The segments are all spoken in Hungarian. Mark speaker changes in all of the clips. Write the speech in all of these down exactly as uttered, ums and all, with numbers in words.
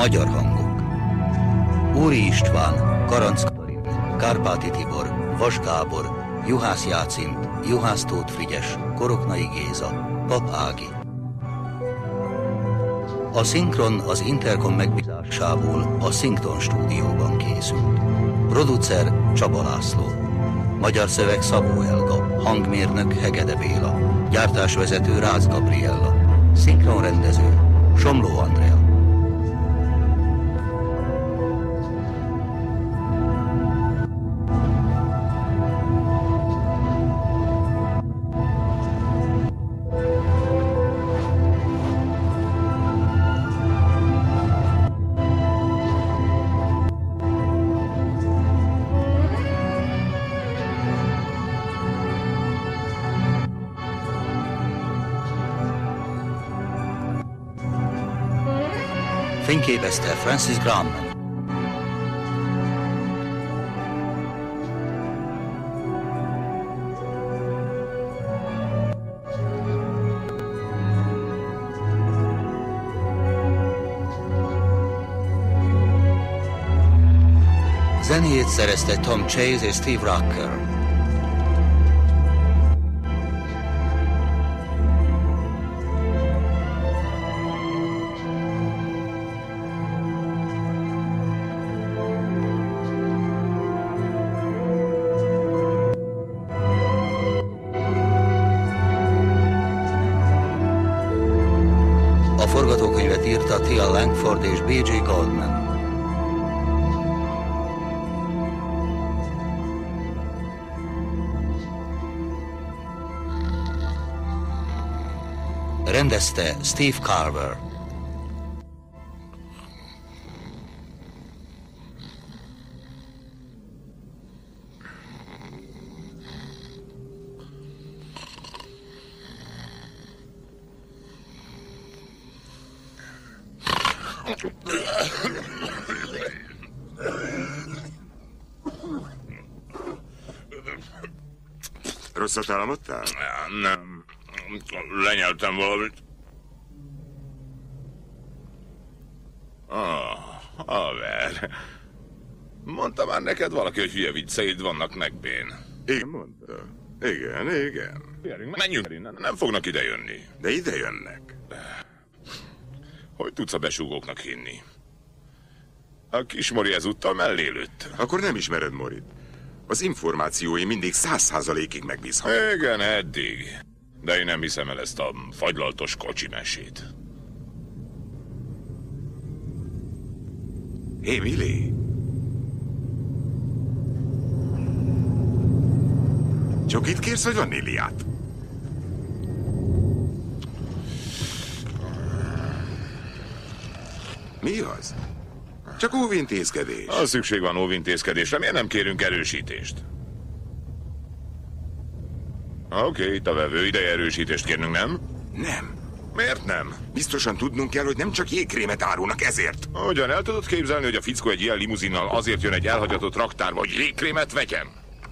Speaker 1: Magyar hangok. Úri István, Karanc Katalin, Kárpáti Tibor, Vas Gábor, Juhász Jácint, Juhász Tóth Frigyes, Koroknai Géza, Pap Ági. A szinkron az Intercom megbízásából a Szinkton stúdióban készült. Producer Csaba László. Magyar szöveg Szabó Helga, hangmérnök Hegede Béla, gyártásvezető Rácz Gabriella, szinkronrendező Somló Andrea. Fényképezte Francis Graham. Zenét szerezte Tom Chase és Steve Rucker. A forgatókönyvet írta Tia Langford és B J Goldman. Rendezte Steve Carver.
Speaker 2: Rosszat álmodtál?
Speaker 3: Nem. Lenyeltem valamit. Ah, haver. Mondta már neked valaki, hogy hülye vicceid vannak megbén.
Speaker 2: Igen, mondta. Igen, igen.
Speaker 3: Menjünk innen, nem fognak idejönni.
Speaker 2: De ide jönnek.
Speaker 3: Hogy tudsz a besúgóknak hinni? A kis Mori ezúttal mellé lőtt.
Speaker 2: Akkor nem ismered Morit. Az információi mindig száz százalékig megbízható.
Speaker 3: Igen, eddig. De én nem hiszem el ezt a fagylaltos kocsi mesét.
Speaker 2: Hé, Willy! Csokit kérsz, vagy vaníliát? Mi az? Csak óvintézkedés.
Speaker 3: Ha szükség van óvintézkedésre, miért nem kérünk erősítést? Oké, okay, itt a vevő, ideje erősítést kérnünk, nem?
Speaker 2: Nem.
Speaker 3: Miért nem?
Speaker 2: Biztosan tudnunk kell, hogy nem csak jégkrémet árulnak ezért.
Speaker 3: Hogyan el tudod képzelni, hogy a fickó egy ilyen limuzinnal azért jön egy elhagyatott raktárba, hogy jégkrémet vegyem?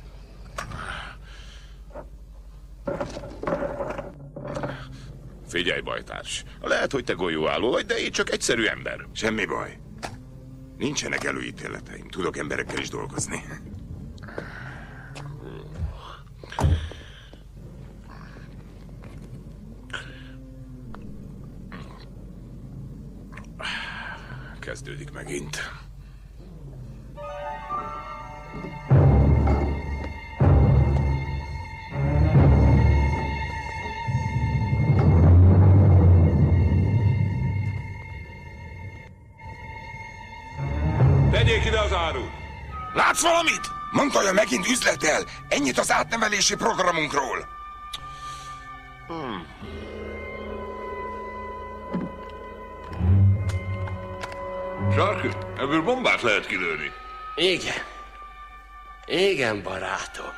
Speaker 3: Figyelj, bajtárs. Lehet, hogy te golyóálló vagy, de én csak egyszerű ember.
Speaker 2: Semmi baj. Nincsenek előítéleteim. Tudok emberekkel is dolgozni.
Speaker 3: Kezdődik megint. Tegyék ide az árut!
Speaker 2: Látsz valamit? Mondta, hogy megint üzletel. Ennyit az átnevelési programunkról. Hmm.
Speaker 3: Sarki, ebből bombát lehet kilőni.
Speaker 4: Igen. Igen, barátom.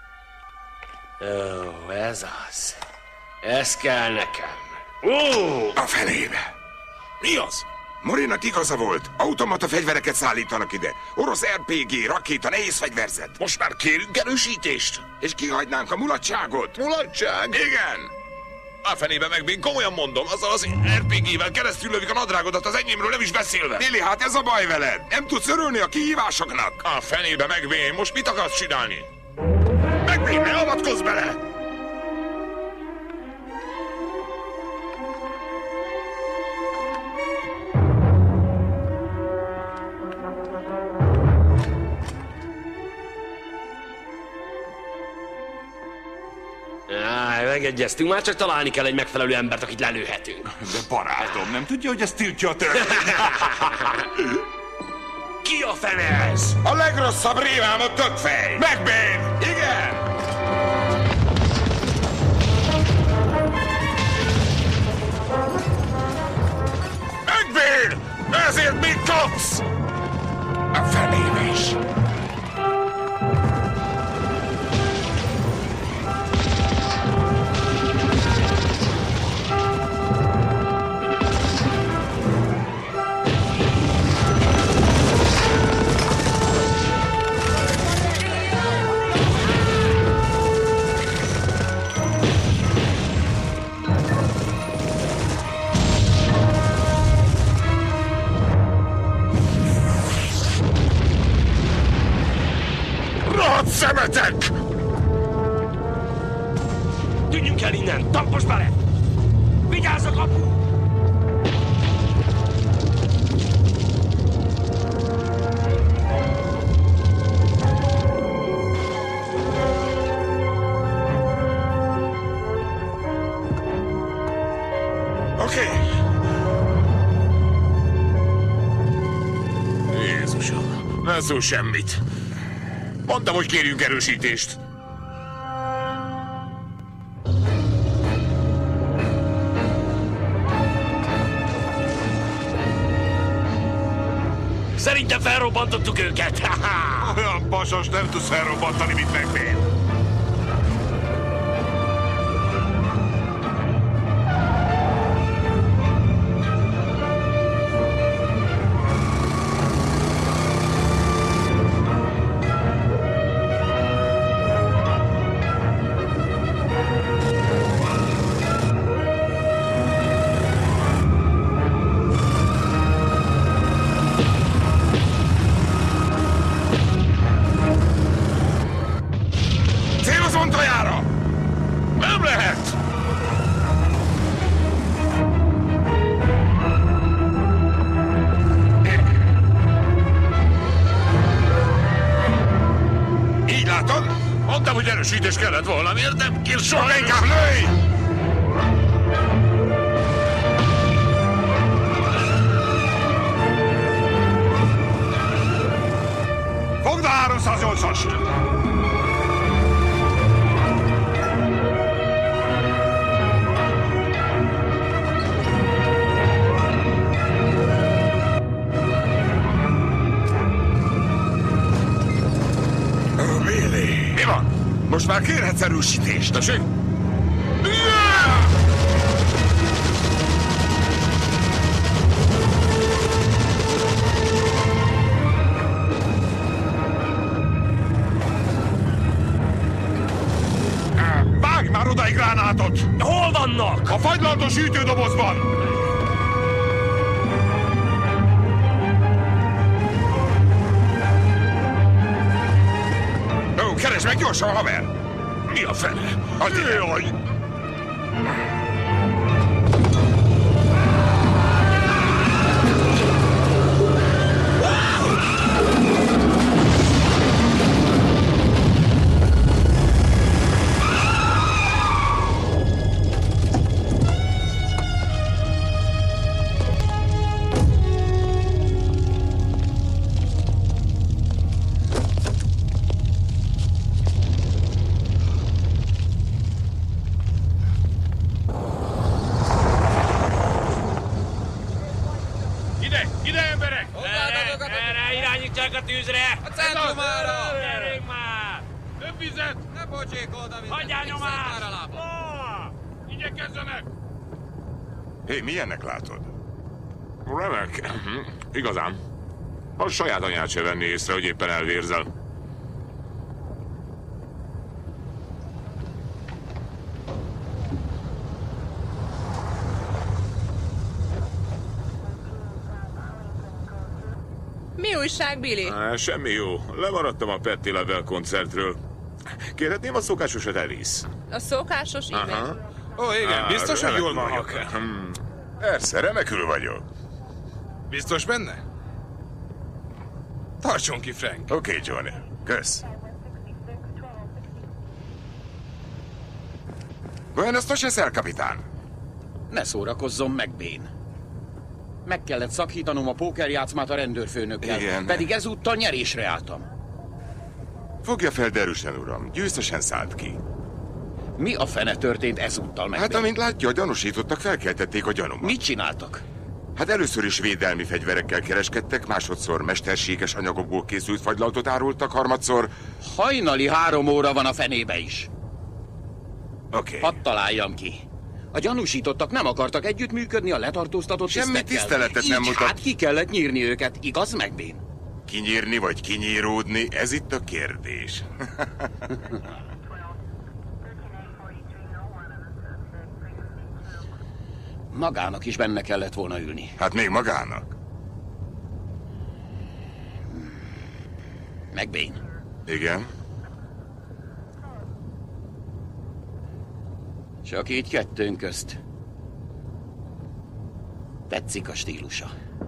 Speaker 4: Ó, ez az. Ez kell nekem. Ó!
Speaker 2: A felébe.
Speaker 3: Mi az?
Speaker 2: Morinak igaza volt. Automata fegyvereket szállítanak ide. Orosz er pé gé, rakéta, nehéz fegyverzet.
Speaker 3: Most már kérünk erősítést?
Speaker 2: És kihagynánk a mulatságot.
Speaker 3: Mulatság?
Speaker 2: Igen.
Speaker 3: A fenébe meg, én komolyan mondom, azzal az er pé gé-vel keresztül lövik a nadrágodat, az enyémről nem is beszélve.
Speaker 2: Billy, hát ez a baj veled. Nem tudsz örülni a kihívásoknak.
Speaker 3: A fenébe meg, most mit akarsz csinálni? Meg, ne avatkozz bele!
Speaker 4: Áj, megegyeztünk, már csak találni kell egy megfelelő embert, akit lelőhetünk.
Speaker 5: De barátom, nem tudja, hogy ez tiltja a törvényt?
Speaker 4: Ki a fene ez?
Speaker 2: A legrosszabb rémálmod tökfej.
Speaker 3: Megbén!
Speaker 2: Igen!
Speaker 3: Megbén! Ezért mit kapsz?
Speaker 2: A fenébe is.
Speaker 3: Szemetek!
Speaker 4: Tűnjünk el innen! Tampos bele! Vigyázz a kapu!
Speaker 3: Oké. Okay. Jézusom, ne szól semmit. Mondtam, hogy kérjünk erősítést.
Speaker 4: Szerintem felrobbantottuk őket!
Speaker 5: Olyan pasas nem tudsz felrobbantani, mint Megbén.
Speaker 3: Erősítés kellett volna, miért nem kér soha?
Speaker 2: Inkább lőj!
Speaker 5: Fogd a háromszáznyolcast!
Speaker 2: Most már kérhetsz erősítést.
Speaker 3: Tessék?
Speaker 5: Vágj már oda egy gránátot!
Speaker 4: Hol vannak?
Speaker 5: A fagylaltos hűtődobozban!
Speaker 2: Keresd meg gyorsan, haver!
Speaker 3: Mi a fene?
Speaker 2: Adj ide! Hé, milyennek látod?
Speaker 3: Remek. Igazán. A saját anyát se venni észre, hogy éppen elvérzel.
Speaker 6: Mi újság, Billy?
Speaker 3: Á, semmi jó. Lemaradtam a Patti LaBelle koncertről. Kérhetném a szokásosat, Alice?
Speaker 6: A szokásos e-mail?
Speaker 5: Ó, igen, biztos, hogy jól vagyok.
Speaker 3: Hmm. Persze, remekül vagyok.
Speaker 5: Biztos benne? Tartson ki, Frank.
Speaker 3: Oké, okay, Johnny. Kösz.
Speaker 2: Buenos noches, el kapitán.
Speaker 7: Ne szórakozzon meg, Bén. Meg kellett szakítanom a pókerjátszmát a rendőrfőnökkel.
Speaker 2: Igen.
Speaker 7: Pedig ezúttal nyerésre álltam.
Speaker 3: Fogja fel derűsen, uram. Győztesen szállt ki.
Speaker 7: Mi a fene történt ezúttal, meg?
Speaker 3: Hát, amint látja, a gyanúsítottak felkeltették a gyanúmat.
Speaker 7: Mit csináltak?
Speaker 3: Hát először is védelmi fegyverekkel kereskedtek, másodszor mesterséges anyagokból készült fagylaltot árultak, harmadszor...
Speaker 7: Hajnali három óra van a fenébe is.
Speaker 3: Oké. Okay.
Speaker 7: Hadd találjam ki. A gyanúsítottak nem akartak együttműködni a letartóztatott
Speaker 3: Semmi
Speaker 7: tisztekkel.
Speaker 3: tiszteletet
Speaker 7: Így
Speaker 3: nem mutat.
Speaker 7: hát ki kellett nyírni őket, igaz, Megbén?
Speaker 3: Kinyírni vagy kinyíródni, ez itt a kérdés.
Speaker 7: Magának is benne kellett volna ülni.
Speaker 3: Hát még magának.
Speaker 7: Megbén.
Speaker 3: Igen?
Speaker 7: Csak így kettőnk közt. Tetszik a stílusa.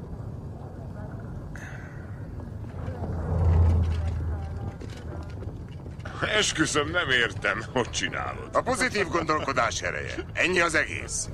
Speaker 3: Esküszöm, nem értem, hogy csinálod. A pozitív gondolkodás ereje. Ennyi az egész.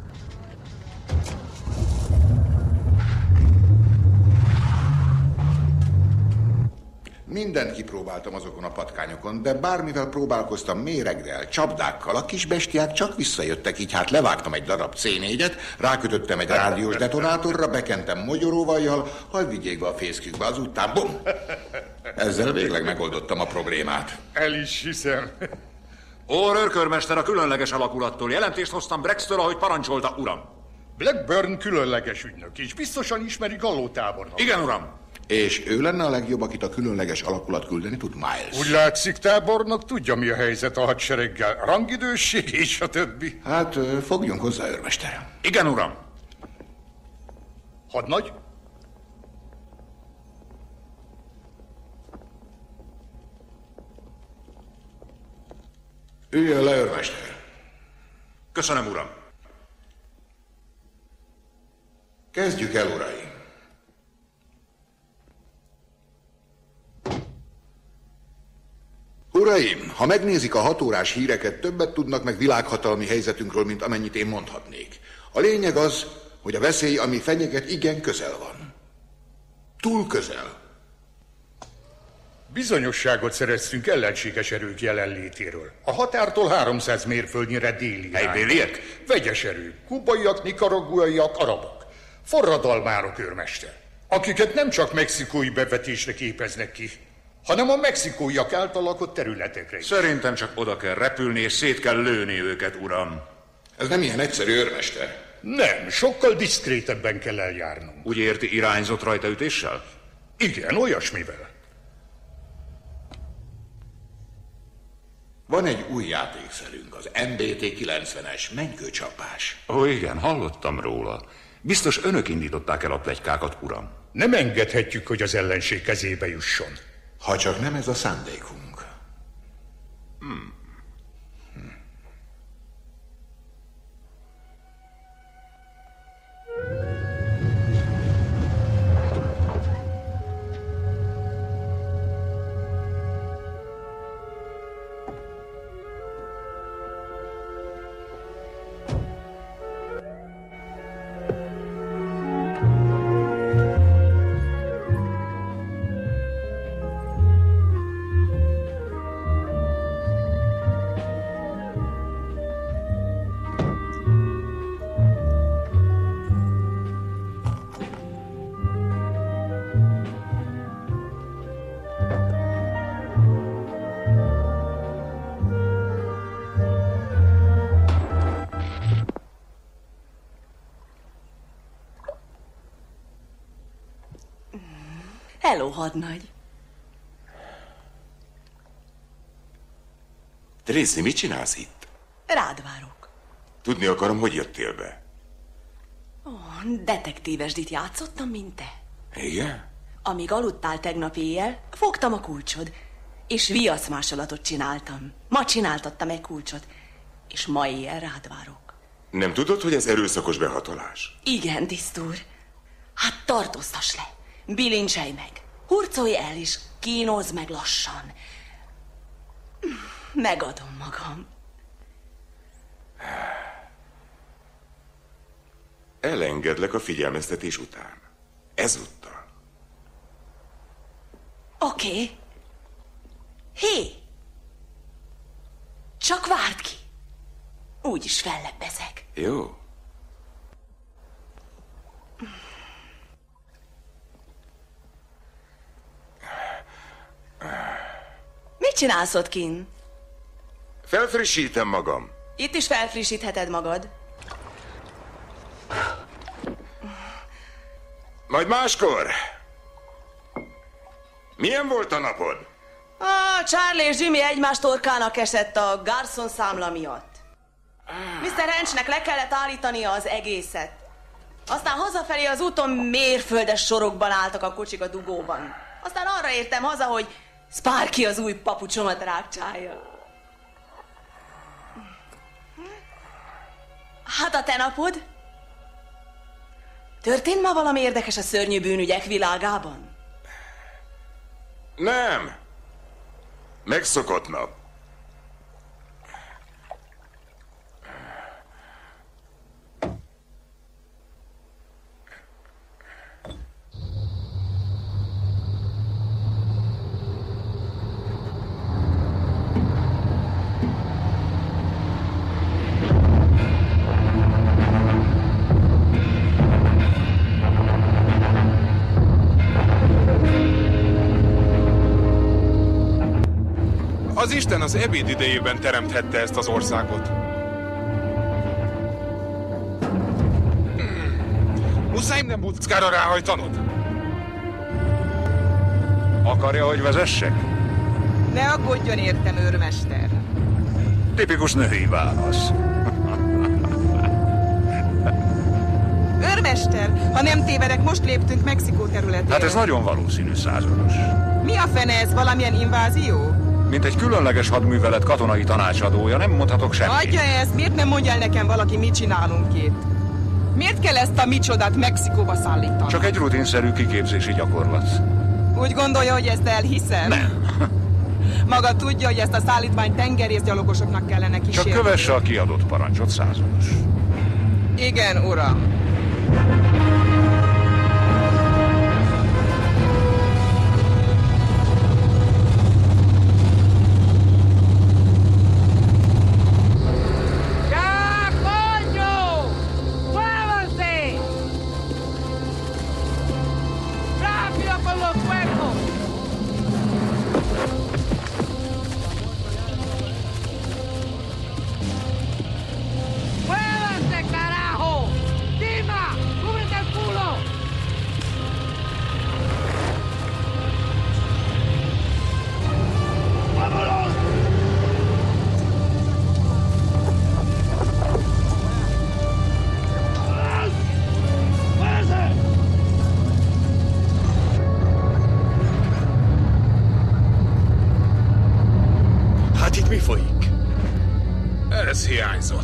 Speaker 8: Mindent kipróbáltam azokon a patkányokon, de bármivel próbálkoztam, méregdel, csapdákkal, a kis bestiák csak visszajöttek, így hát levágtam egy darab cé négyet, rákötöttem egy rádiós detonátorra, bekentem mogyoróvajjal, hadd vigyék be a fészkükbe, azután bum! Ezzel végleg megoldottam a problémát.
Speaker 9: El is hiszem. Ó, rőrkörmester, a különleges alakulattól. Jelentést hoztam Brextől, ahogy parancsolta, uram.
Speaker 10: Blackburn különleges ügynök, és biztosan ismeri Galló tábornok.
Speaker 9: Igen, uram.
Speaker 8: És ő lenne a legjobb, akit a különleges alakulat küldeni tud, Miles.
Speaker 10: Úgy látszik, tábornok tudja, mi a helyzet a hadsereggel. Rangidősség és a többi.
Speaker 8: Hát, fogjunk hozzá, őrmester.
Speaker 9: Igen, uram.
Speaker 10: Hadnagy?
Speaker 8: Üljön le, őrmester.
Speaker 9: Köszönöm, uram.
Speaker 8: Kezdjük el, uraim. Uraim, ha megnézik a hatórás híreket, többet tudnak meg világhatalmi helyzetünkről, mint amennyit én mondhatnék. A lényeg az, hogy a veszély, ami fenyeget, igen közel van. Túl közel.
Speaker 10: Bizonyosságot szereztünk ellenséges erők jelenlétéről. A határtól háromszáz mérföldnyire déli.
Speaker 9: Helybéliek?
Speaker 10: Vegyes erők, kubaiak, nikaraguaiak, arabok. Forradalmárok, őrmester. Akiket nem csak mexikói bevetésre képeznek ki, hanem a mexikóiak által lakott területekre is.
Speaker 9: Szerintem csak oda kell repülni, és szét kell lőni őket, uram.
Speaker 8: Ez nem ilyen egyszerű, őrmester.
Speaker 10: Nem, sokkal diszkrétebben kell eljárnunk.
Speaker 9: Úgy érti, irányzott rajtaütéssel?
Speaker 10: Igen, olyasmivel.
Speaker 8: Van egy új játékszerünk, az em bé té kilencvenes mennykőcsapás.
Speaker 9: Ó, igen, hallottam róla. Biztos önök indították el a pletykákat, uram.
Speaker 10: Nem engedhetjük, hogy az ellenség kezébe jusson.
Speaker 8: Ha csak nem ez a szándékunk.
Speaker 9: Hmm.
Speaker 8: Hm.
Speaker 11: Hello, hadnagy.
Speaker 3: Tracy, mit csinálsz itt?
Speaker 11: Rád várok.
Speaker 3: Tudni akarom, hogy jöttél be.
Speaker 11: Ó, detektívesdit játszottam, mint te.
Speaker 3: Igen?
Speaker 11: Amíg aludtál tegnap éjjel, fogtam a kulcsod, és viaszmásolatot csináltam. Ma csináltattam egy kulcsot, és ma éjjel rád várok.
Speaker 2: Nem tudod, hogy ez erőszakos behatolás?
Speaker 11: Igen, tisztúr. Hát tartóztass le, bilincselj meg, hurcolj el, és kínozz meg lassan. Megadom magam.
Speaker 2: Elengedlek a figyelmeztetés után. Ezúttal.
Speaker 11: Oké. Okay. Hé! Csak várd ki. Úgyis fellebbezek.
Speaker 2: Jó.
Speaker 11: Mit csinálsz ott kint?
Speaker 2: Felfrissítem magam.
Speaker 11: Itt is felfrissítheted magad.
Speaker 2: Majd máskor. Milyen volt a napod?
Speaker 11: Ah, Charlie és Jimmy egymás torkának esett a Garson számla miatt. miszter Henchnek le kellett állítania az egészet. Aztán hazafelé az úton mérföldes sorokban álltak a kocsik a dugóban. Aztán arra értem haza, hogy Sparky az új papucsomat rákcsálja. Hát a te napod? Történt ma valami érdekes a szörnyű bűnügyek világában?
Speaker 2: Nem. Megszokott nap.
Speaker 5: Az Isten az ebéd idejében teremthette ezt az országot. Muszáj nem buckára ráhajtanod?
Speaker 9: Akarja, hogy vezessek?
Speaker 6: Ne aggódjon értem, őrmester.
Speaker 9: Tipikus női válasz.
Speaker 6: Őrmester, ha nem tévedek, most léptünk Mexikó területére.
Speaker 9: Hát ez nagyon valószínű, százados.
Speaker 6: Mi a fene ez, valamilyen invázió?
Speaker 9: Mint egy különleges hadművelet katonai tanácsadója, nem mondhatok semmit.
Speaker 6: Hagyja ezt, miért nem mondja el nekem valaki, mit csinálunk itt? Miért kell ezt a micsodát Mexikóba szállítani?
Speaker 9: Csak egy rutinszerű kiképzési gyakorlat.
Speaker 6: Úgy gondolja, hogy ezt elhiszem?
Speaker 9: Nem.
Speaker 6: Maga tudja, hogy ezt a szállítmányt tengerészgyalogosoknak kellene kísérni.
Speaker 9: Csak kövesse a kiadott parancsot, százados.
Speaker 6: Igen, uram.
Speaker 5: Mi folyik? Ez hiányzott.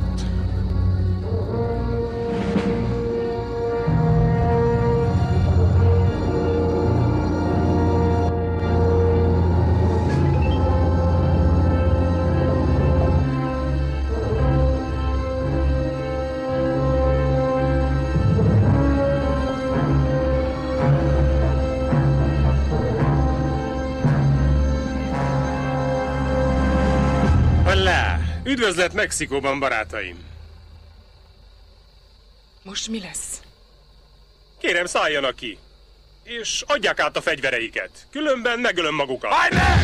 Speaker 4: Üdvözlet Mexikóban, barátaim!
Speaker 6: Most mi lesz?
Speaker 4: Kérem, szálljanak ki, és adják át a fegyvereiket. Különben megölöm magukat.
Speaker 9: Állj le!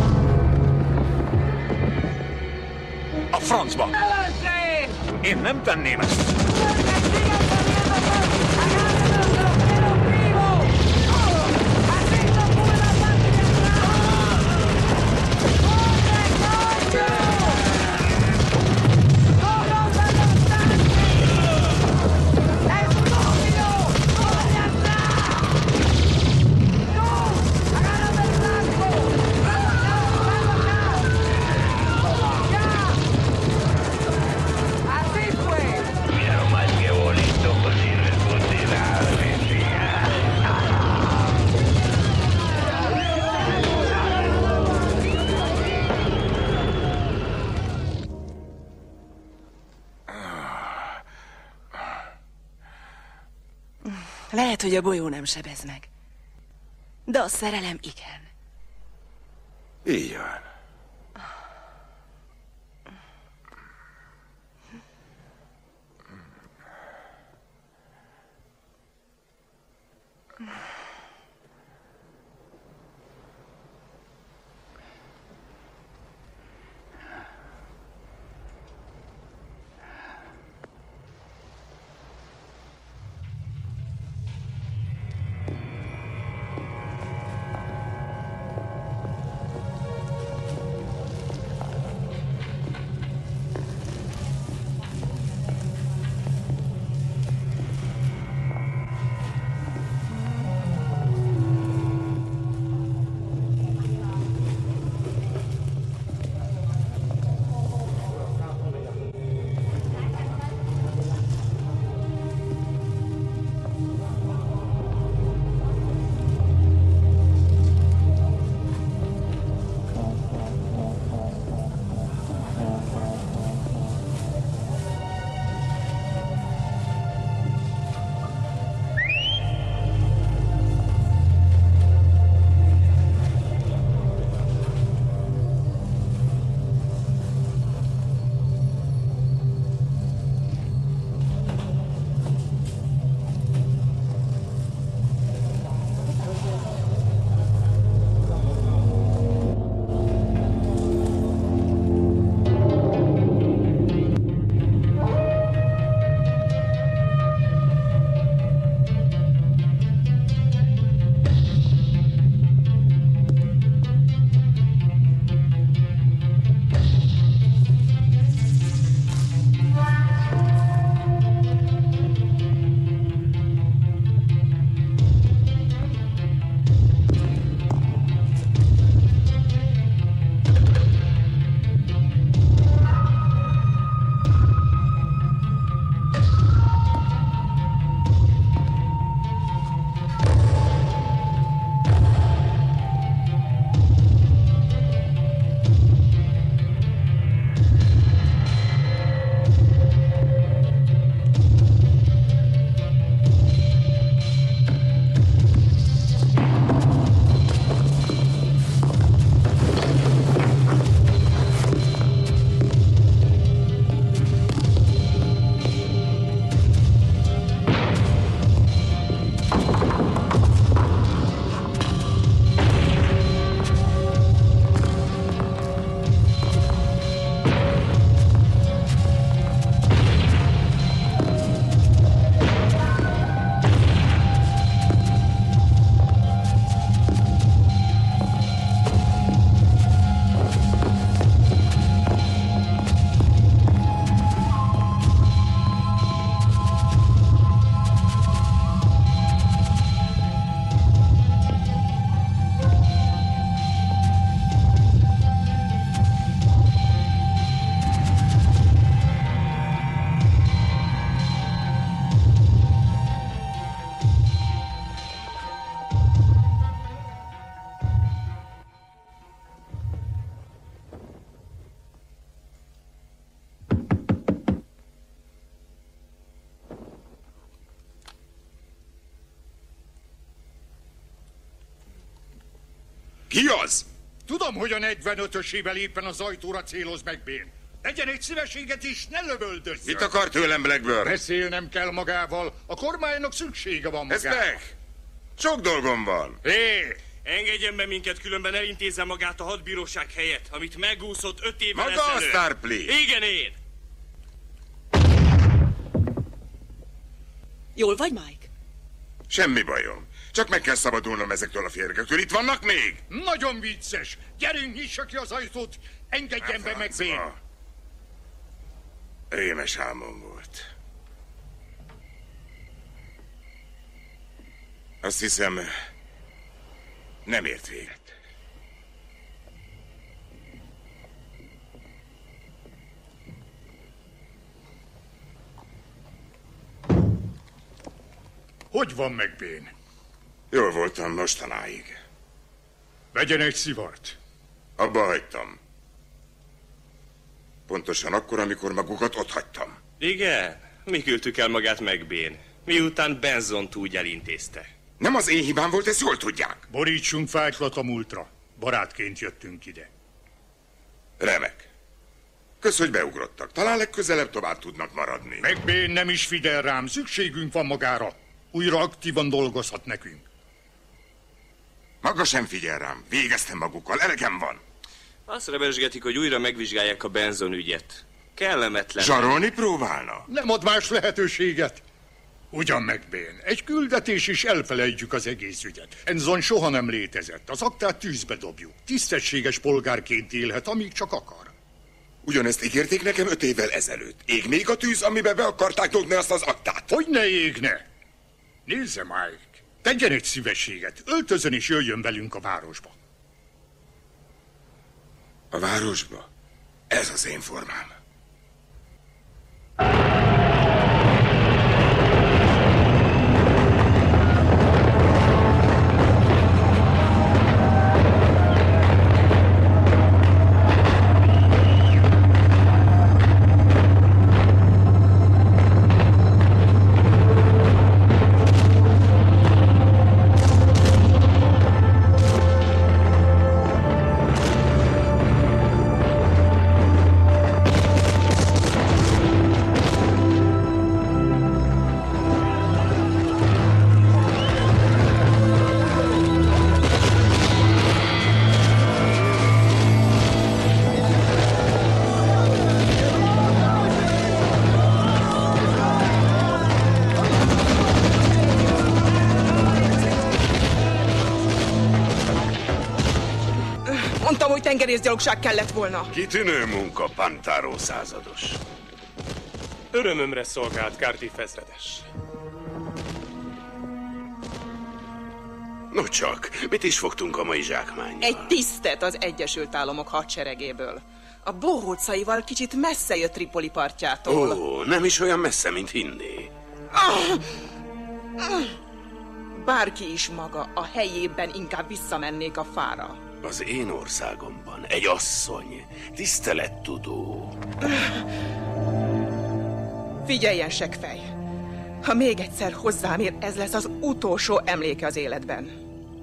Speaker 9: A francba! Én nem tenném ezt!
Speaker 11: Lehet, hogy a bolyó nem sebez meg. De a szerelem igen.
Speaker 3: Így van.
Speaker 2: Ki az?
Speaker 10: Tudom, hogy a negyvenötösével éppen az ajtóra céloz meg Bén. Legyen egy szívességet is, ne lövöldözzön.
Speaker 2: Mit akar tőlem Blackburn?
Speaker 10: Beszélnem kell magával. A kormánynak szüksége van magára.
Speaker 2: Ez meg! Sok dolgom van.
Speaker 10: Hé!
Speaker 12: Engedjen be minket, különben elintézze magát a hadbíróság helyett, amit megúszott öt évvel
Speaker 2: Maga
Speaker 12: ezelőtt.
Speaker 2: a Starplay.
Speaker 12: Igen, én!
Speaker 11: Jól vagy, Mike?
Speaker 2: Semmi bajom. Csak meg kell szabadulnom ezektől a férgektől. Itt vannak még?
Speaker 10: Nagyon vicces. Gyerünk, nyissa ki az ajtót. Engedjen be meg Bén.
Speaker 2: Rémes álmom volt. Azt hiszem, nem ért véget.
Speaker 10: Hogy van meg Bén?
Speaker 2: Jól voltam mostanáig.
Speaker 10: Vegyen egy szivart.
Speaker 2: Abba hagytam. Pontosan akkor, amikor magukat ott hagytam.
Speaker 12: Igen? Mi küldtük el magát meg, Bén? Miután Benzont úgy elintézte.
Speaker 2: Nem az én hibám volt, ezt jól tudják.
Speaker 10: Borítsunk fájtlat a múltra. Barátként jöttünk ide.
Speaker 2: Remek. Kösz, hogy beugrottak. Talán legközelebb tovább tudnak maradni.
Speaker 10: McBain nem is figyel rám, szükségünk van magára. Újra aktívan dolgozhat nekünk.
Speaker 2: Maga sem figyel rám. Végeztem magukkal, elegem van.
Speaker 12: Azt rebesgetik, hogy újra megvizsgálják a Benzon ügyet. Kellemetlen.
Speaker 2: Zsarolni próbálna?
Speaker 10: Nem ad más lehetőséget. Ugyan, McBain, egy küldetés is elfelejtjük az egész ügyet. Benzon soha nem létezett, az aktát tűzbe dobjuk. Tisztességes polgárként élhet, amíg csak akar.
Speaker 2: Ugyanezt ígérték nekem öt évvel ezelőtt. Ég még a tűz, amiben be akarták dugni azt az aktát.
Speaker 10: Hogy ne égne? Nézze, Mike, tegyen egy szívességet, öltözön és jöjjön velünk a városba.
Speaker 2: A városba? Ez az én formám.
Speaker 6: Tengerészgyalogság kellett volna.
Speaker 3: Kitűnő munka, Pantaro százados.
Speaker 4: Örömömre szolgált, Cartier ezredes.
Speaker 3: No csak, mit is fogtunk a mai zsákmánnyal?
Speaker 6: Egy tisztet az Egyesült Államok hadseregéből. A bohócaival kicsit messze jött Tripoli partjától.
Speaker 3: Ó, nem is olyan messze, mint hinné.
Speaker 6: Bárki is maga, a helyében inkább visszamennék a fára.
Speaker 3: Az én országomban egy asszony, tisztelettudó.
Speaker 6: Figyeljen, seggfej! Ha még egyszer hozzám ér, ez lesz az utolsó emléke az életben.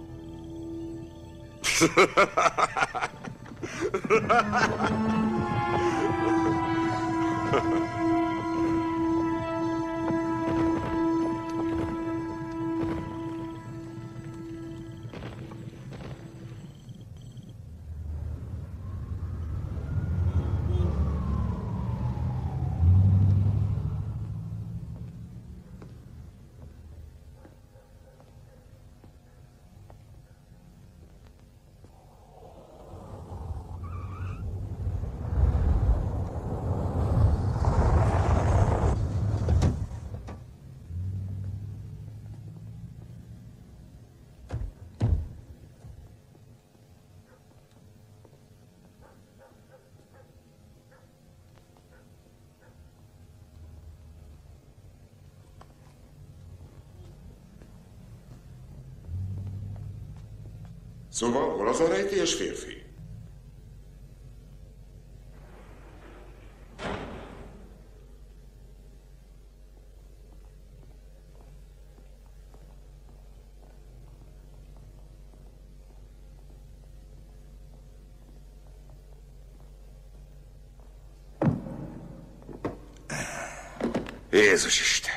Speaker 2: Szóval hol az a rejtélyes férfi? Jézus Isten!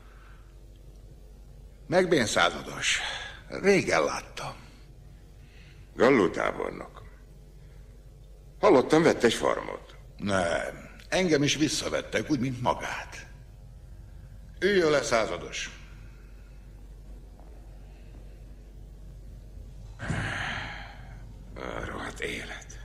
Speaker 8: McBain százados. Régen láttam.
Speaker 2: Galló tábornok. Hallottam, vett egy farmot.
Speaker 8: Nem, engem is visszavettek, úgy, mint magát. Üljön le, százados.
Speaker 2: A rohadt élet.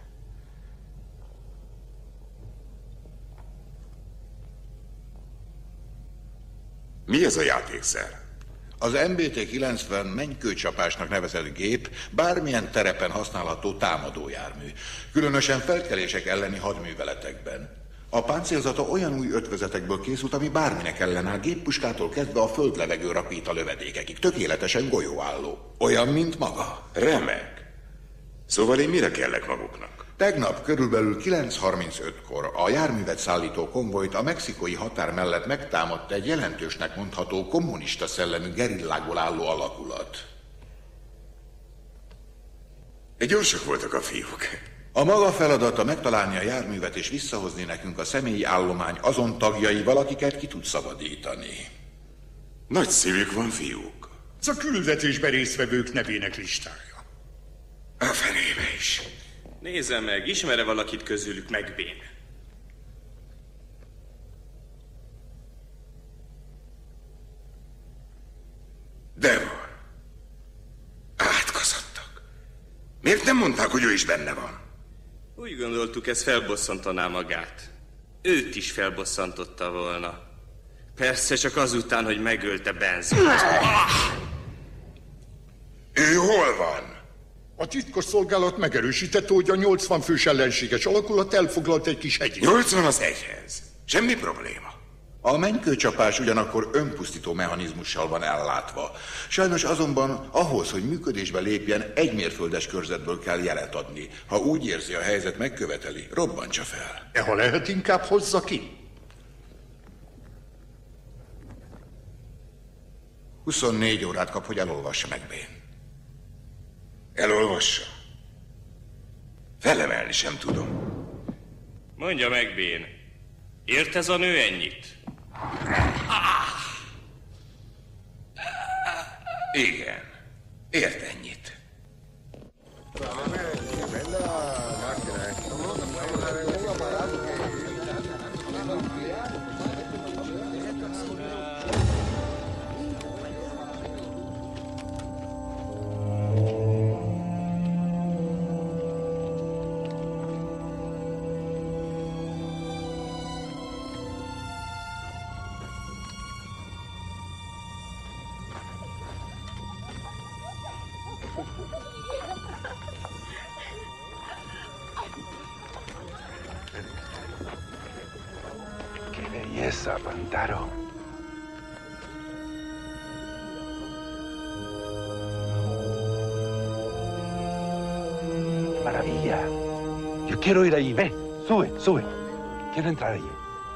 Speaker 2: Mi ez a játékszer?
Speaker 8: Az em bé té kilencven mennykőcsapásnak nevezett gép bármilyen terepen használható támadójármű, különösen felkelések elleni hadműveletekben. A páncélzata olyan új ötvözetekből készült, ami bárminek ellenáll, géppuskától kezdve a földlevegő rapít a lövedékekig. Tökéletesen golyóálló. Olyan, mint maga.
Speaker 2: Remek. Szóval én mire kellek maguknak?
Speaker 8: Tegnap körülbelül kilenc harmincötkor a járművet szállító konvojt a mexikói határ mellett megtámadta egy jelentősnek mondható kommunista szellemű gerillákból álló alakulat.
Speaker 2: Gyorsak voltak a fiúk.
Speaker 8: A maga feladata megtalálni a járművet és visszahozni nekünk a személyi állomány azon tagjaival, akiket ki tud szabadítani.
Speaker 2: Nagy szívük van, fiúk.
Speaker 10: Ez a küldetésben résztvevők nevének listája.
Speaker 2: A fenébe is.
Speaker 12: Nézem meg, ismer-e valakit közülük McBain?
Speaker 2: Devon. Átkozottak. Miért nem mondták, hogy ő is benne van?
Speaker 12: Úgy gondoltuk, ez felbosszantaná magát. Őt is felbosszantotta volna. Persze csak azután, hogy megölte Benzont.
Speaker 2: Ő hol van?
Speaker 10: A titkos szolgálat megerősítette, hogy a nyolcvan fős ellenséges alakulat elfoglalt egy kis hegyet.
Speaker 2: nyolcvan az egyhez. Semmi probléma.
Speaker 8: A mennykőcsapás ugyanakkor önpusztító mechanizmussal van ellátva. Sajnos azonban ahhoz, hogy működésbe lépjen, egy mérföldes körzetből kell jelet adni. Ha úgy érzi, a helyzet megköveteli, robbantsa fel.
Speaker 10: De ha lehet, inkább hozza ki.
Speaker 8: huszonnégy órát kap, hogy elolvassa McBain.
Speaker 2: Elolvassa? Felemelni sem tudom.
Speaker 12: Mondja McBain, ért ez a nő ennyit?
Speaker 2: Igen, ért ennyit.
Speaker 13: Belleza, Pantaro. Maravilla. Yo quiero ir ahí. Ve, sube, sube. Quiero entrar ahí.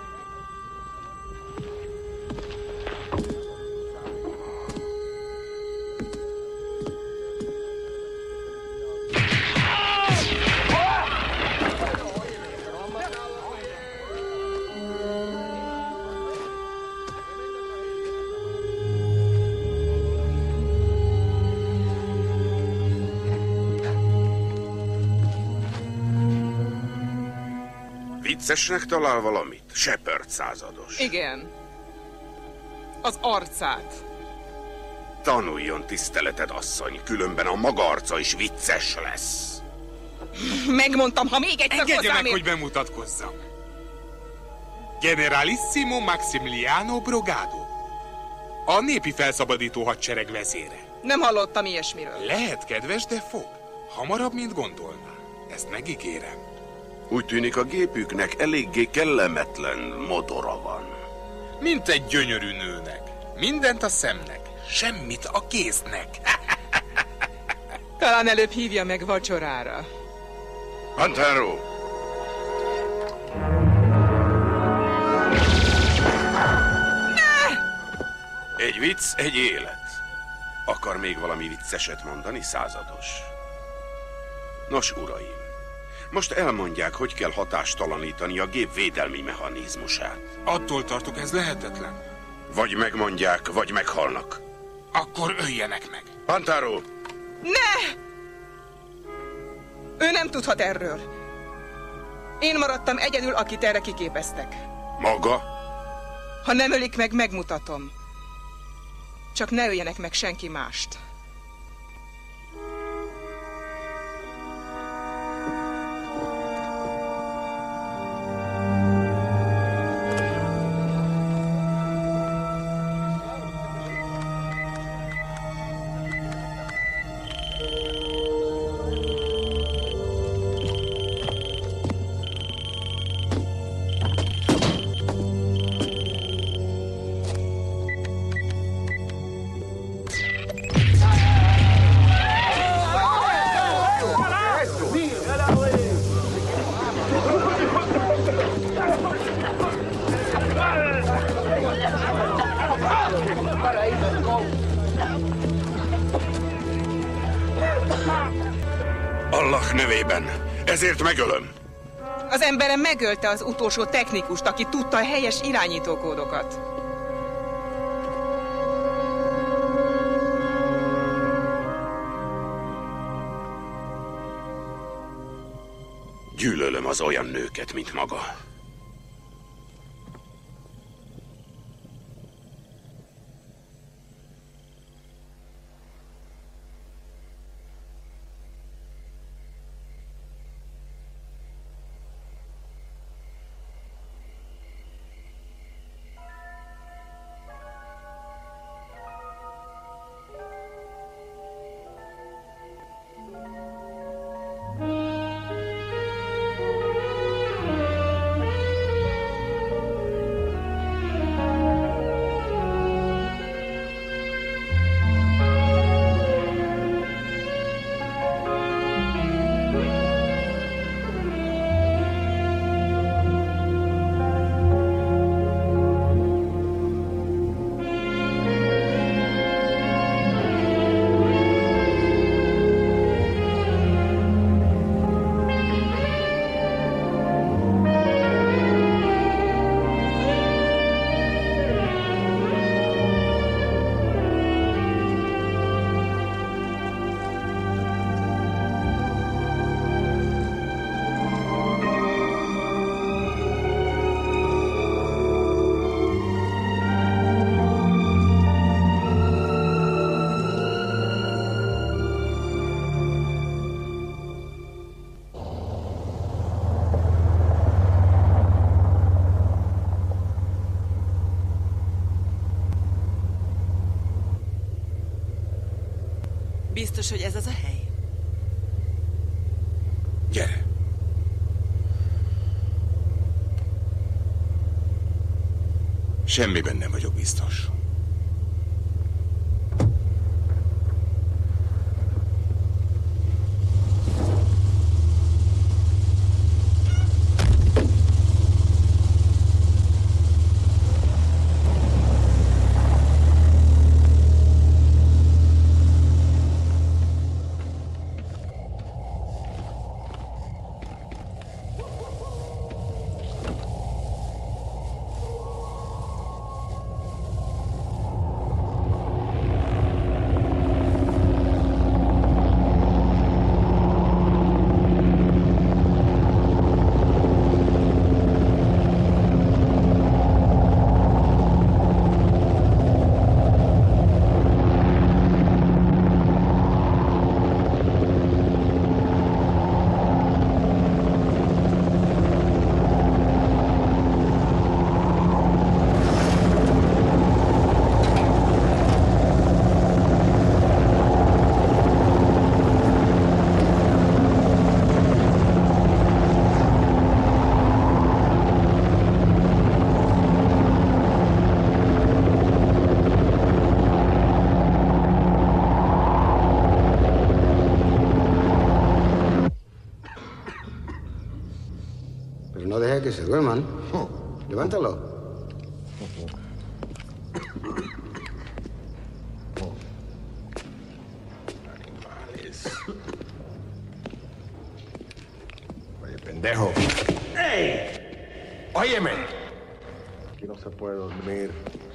Speaker 2: Viccesnek talál valamit? Shepard százados.
Speaker 6: Igen. Az arcát.
Speaker 2: Tanuljon tiszteleted, asszony, különben a maga arca is vicces lesz.
Speaker 6: Megmondtam, ha még egyszer
Speaker 5: Engedje
Speaker 6: hozzám
Speaker 5: meg,
Speaker 6: ér...
Speaker 5: hogy bemutatkozzam. Generalissimo Maximiliano Brogado. A népi felszabadító hadsereg vezére.
Speaker 6: Nem hallottam ilyesmiről.
Speaker 5: Lehet kedves, de fog. Hamarabb, mint gondolná. Ezt megígérem.
Speaker 2: Úgy tűnik, a gépüknek eléggé kellemetlen modora van.
Speaker 5: Mint egy gyönyörű nőnek. Mindent a szemnek, semmit a kéznek.
Speaker 6: Talán előbb hívja meg vacsorára.
Speaker 2: Pantaro!
Speaker 6: Ne!
Speaker 2: Egy vicc, egy élet. Akar még valami vicceset mondani, százados? Nos, uraim, most elmondják, hogy kell hatástalanítani a gép védelmi mechanizmusát.
Speaker 5: Attól tartok, ez lehetetlen.
Speaker 2: Vagy megmondják, vagy meghalnak.
Speaker 5: Akkor öljenek meg.
Speaker 2: Pantaro!
Speaker 6: Ne! Ő nem tudhat erről. Én maradtam egyedül, akit erre kiképeztek.
Speaker 2: Maga?
Speaker 6: Ha nem ölik meg, megmutatom. Csak ne öljenek meg senki mást.
Speaker 2: Allah nevében. Ezért megölöm.
Speaker 6: Az emberem megölte az utolsó technikust, aki tudta a helyes irányítókódokat.
Speaker 2: Gyűlölöm az olyan nőket, mint maga.
Speaker 11: Biztos, hogy ez az a hely?
Speaker 2: Gyere. Semmiben nem vagyok biztos.
Speaker 14: No deje que se duerman. Levántalo.
Speaker 13: Oye, pendejo. ¡Ey! Óyeme. Aquí no se puede dormir.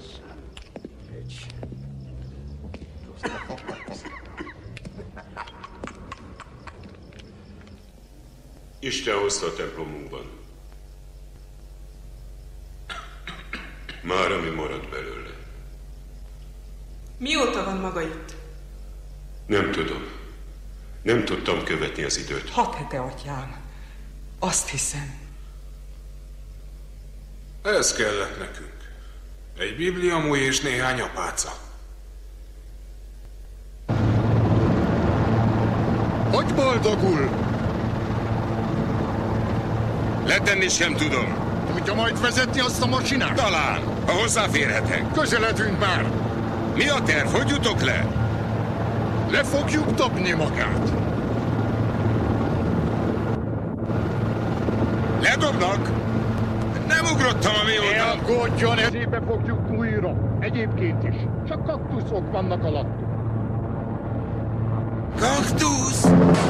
Speaker 2: Isten hozta a templomunkban. Már ami maradt belőle.
Speaker 6: Mióta van maga itt?
Speaker 2: Nem tudom. Nem tudtam követni az időt.
Speaker 6: Hat hete, atyám. Azt hiszem.
Speaker 5: Ez kellett nekünk. Egy bibliamúj és néhány apáca.
Speaker 10: Hogy boldogul?
Speaker 3: Letenni sem tudom.
Speaker 10: Tudja majd vezetni azt a masinát?
Speaker 3: Talán, ha hozzáférhetek.
Speaker 10: Közeledünk már.
Speaker 3: Mi a terv? Hogy jutok le?
Speaker 10: Le fogjuk dobni magát.
Speaker 3: Ledobnak? Nem ugrottam, amióta...
Speaker 10: Ne aggódjon, eszébe fogjuk újra. Egyébként is. Csak kaktuszok vannak alattunk.
Speaker 2: Kaktusz!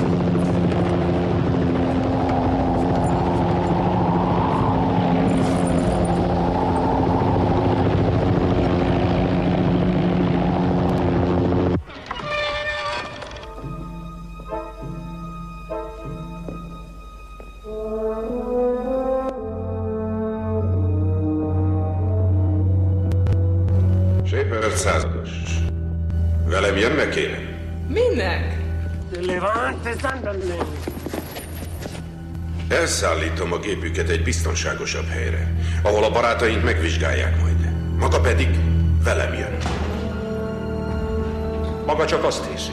Speaker 2: Shepard százados. Velem jönnek, kérem?
Speaker 6: Minek?
Speaker 2: Elszállítom a gépüket egy biztonságosabb helyre, ahol a barátaink megvizsgálják majd. Maga pedig velem jön.
Speaker 9: Maga csak azt hiszi.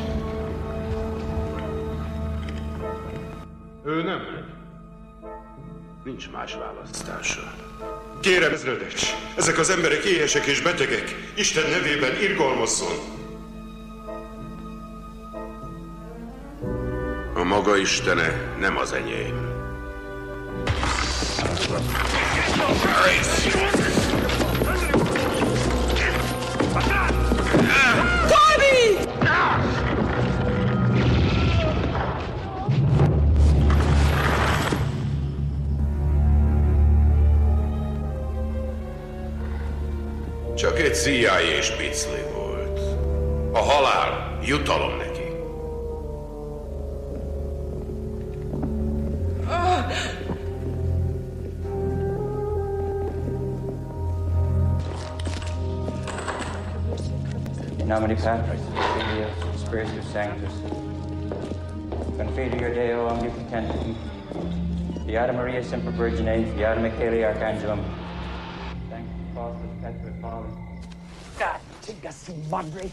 Speaker 2: Ő nem. Nincs más választása.
Speaker 15: Kérem, ezredes, ezek az emberek éhesek és betegek. Isten nevében irgalmazzon.
Speaker 2: A maga istene nem az enyém.
Speaker 6: Colby!
Speaker 2: Csak egy C I A-s bicli volt. A halál jutalom neki.
Speaker 16: In nomine Patris, Filius, Spiritus Sanctus, Confiteor Deo Omnipotentum, Beata Maria Semper Virgine, Beata Michaeli Archangelum, Sanctus Faustus Petra Paulus.
Speaker 17: Cachinga su madre.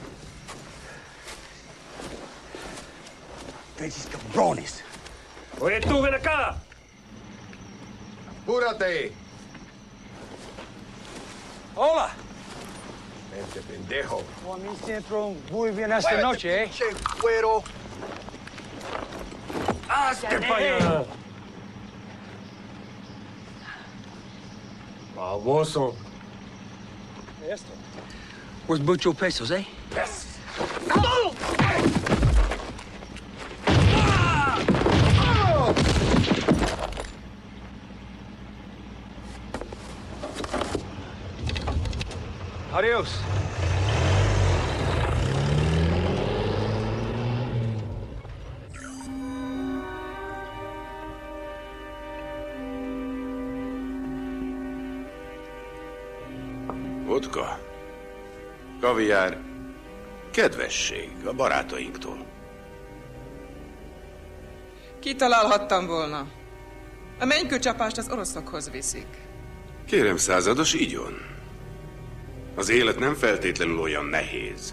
Speaker 17: Esses cabrones.
Speaker 13: Oye, tú, ven acá.
Speaker 15: ¡Apúrate!
Speaker 17: Hola.
Speaker 15: Vente, pendejo.
Speaker 17: O a mí se entró muy bien esta noche, ¿eh?
Speaker 15: Che, cuero.
Speaker 17: ¡Hazte para allá!
Speaker 13: Baboso.
Speaker 17: Esto. Pues muchos pesos, ¿eh?
Speaker 13: Yes.
Speaker 17: ¡No!
Speaker 13: Adiós.
Speaker 2: Vodka, kaviár, kedvesség a barátainktól.
Speaker 6: Kitalálhattam volna. A mennykőcsapást az oroszokhoz viszik.
Speaker 2: Kérem, százados, igyon. Az élet nem feltétlenül olyan nehéz.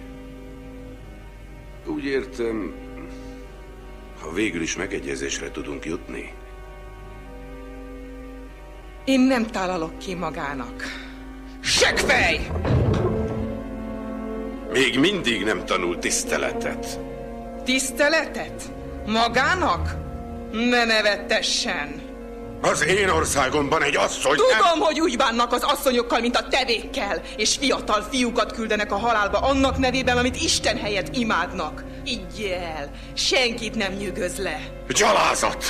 Speaker 2: Úgy értem, ha végül is megegyezésre tudunk jutni.
Speaker 6: Én nem tálalok ki magának. Seggfej!
Speaker 2: Még mindig nem tanul tiszteletet.
Speaker 6: Tiszteletet? Magának? Ne nevettessen!
Speaker 2: Az én országomban egy asszony
Speaker 6: Tudom,
Speaker 2: nem...
Speaker 6: hogy úgy bánnak az asszonyokkal, mint a tevékkel, és fiatal fiúkat küldenek a halálba annak nevében, amit Isten helyett imádnak. Így el, senkit nem nyűgöz le.
Speaker 2: Gyalázat!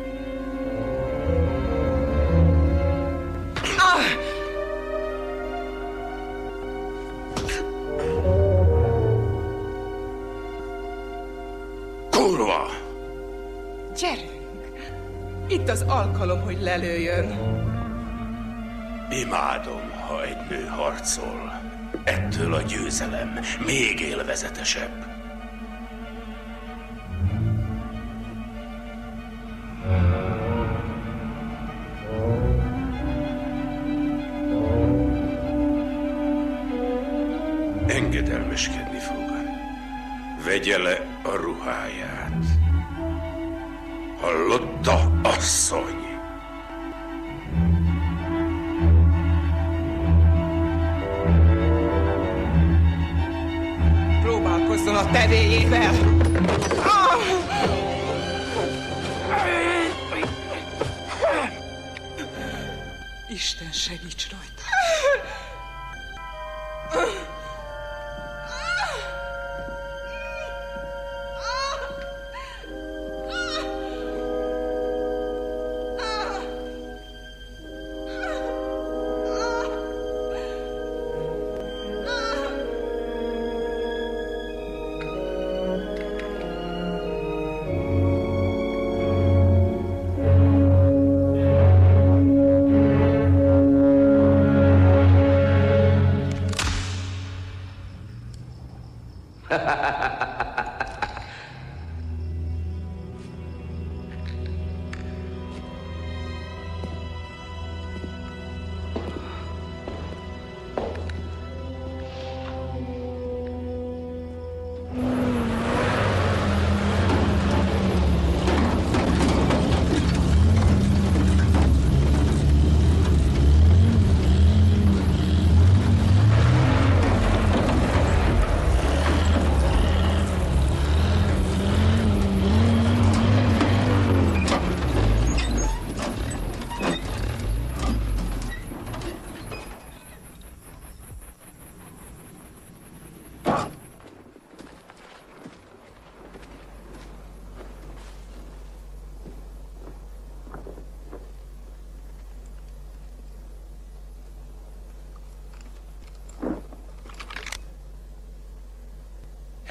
Speaker 6: Ah!
Speaker 2: Kurva!
Speaker 6: Gyerünk! Itt az alkalom, hogy lelőjön.
Speaker 2: Imádom, ha egy nő harcol. Ettől a győzelem még élvezetesebb. Engedelmeskedni fog. Vegye le a ruháját. Hallotta, asszony?
Speaker 6: Próbálkozzon a tevéjével! Ah! Isten segíts rajta!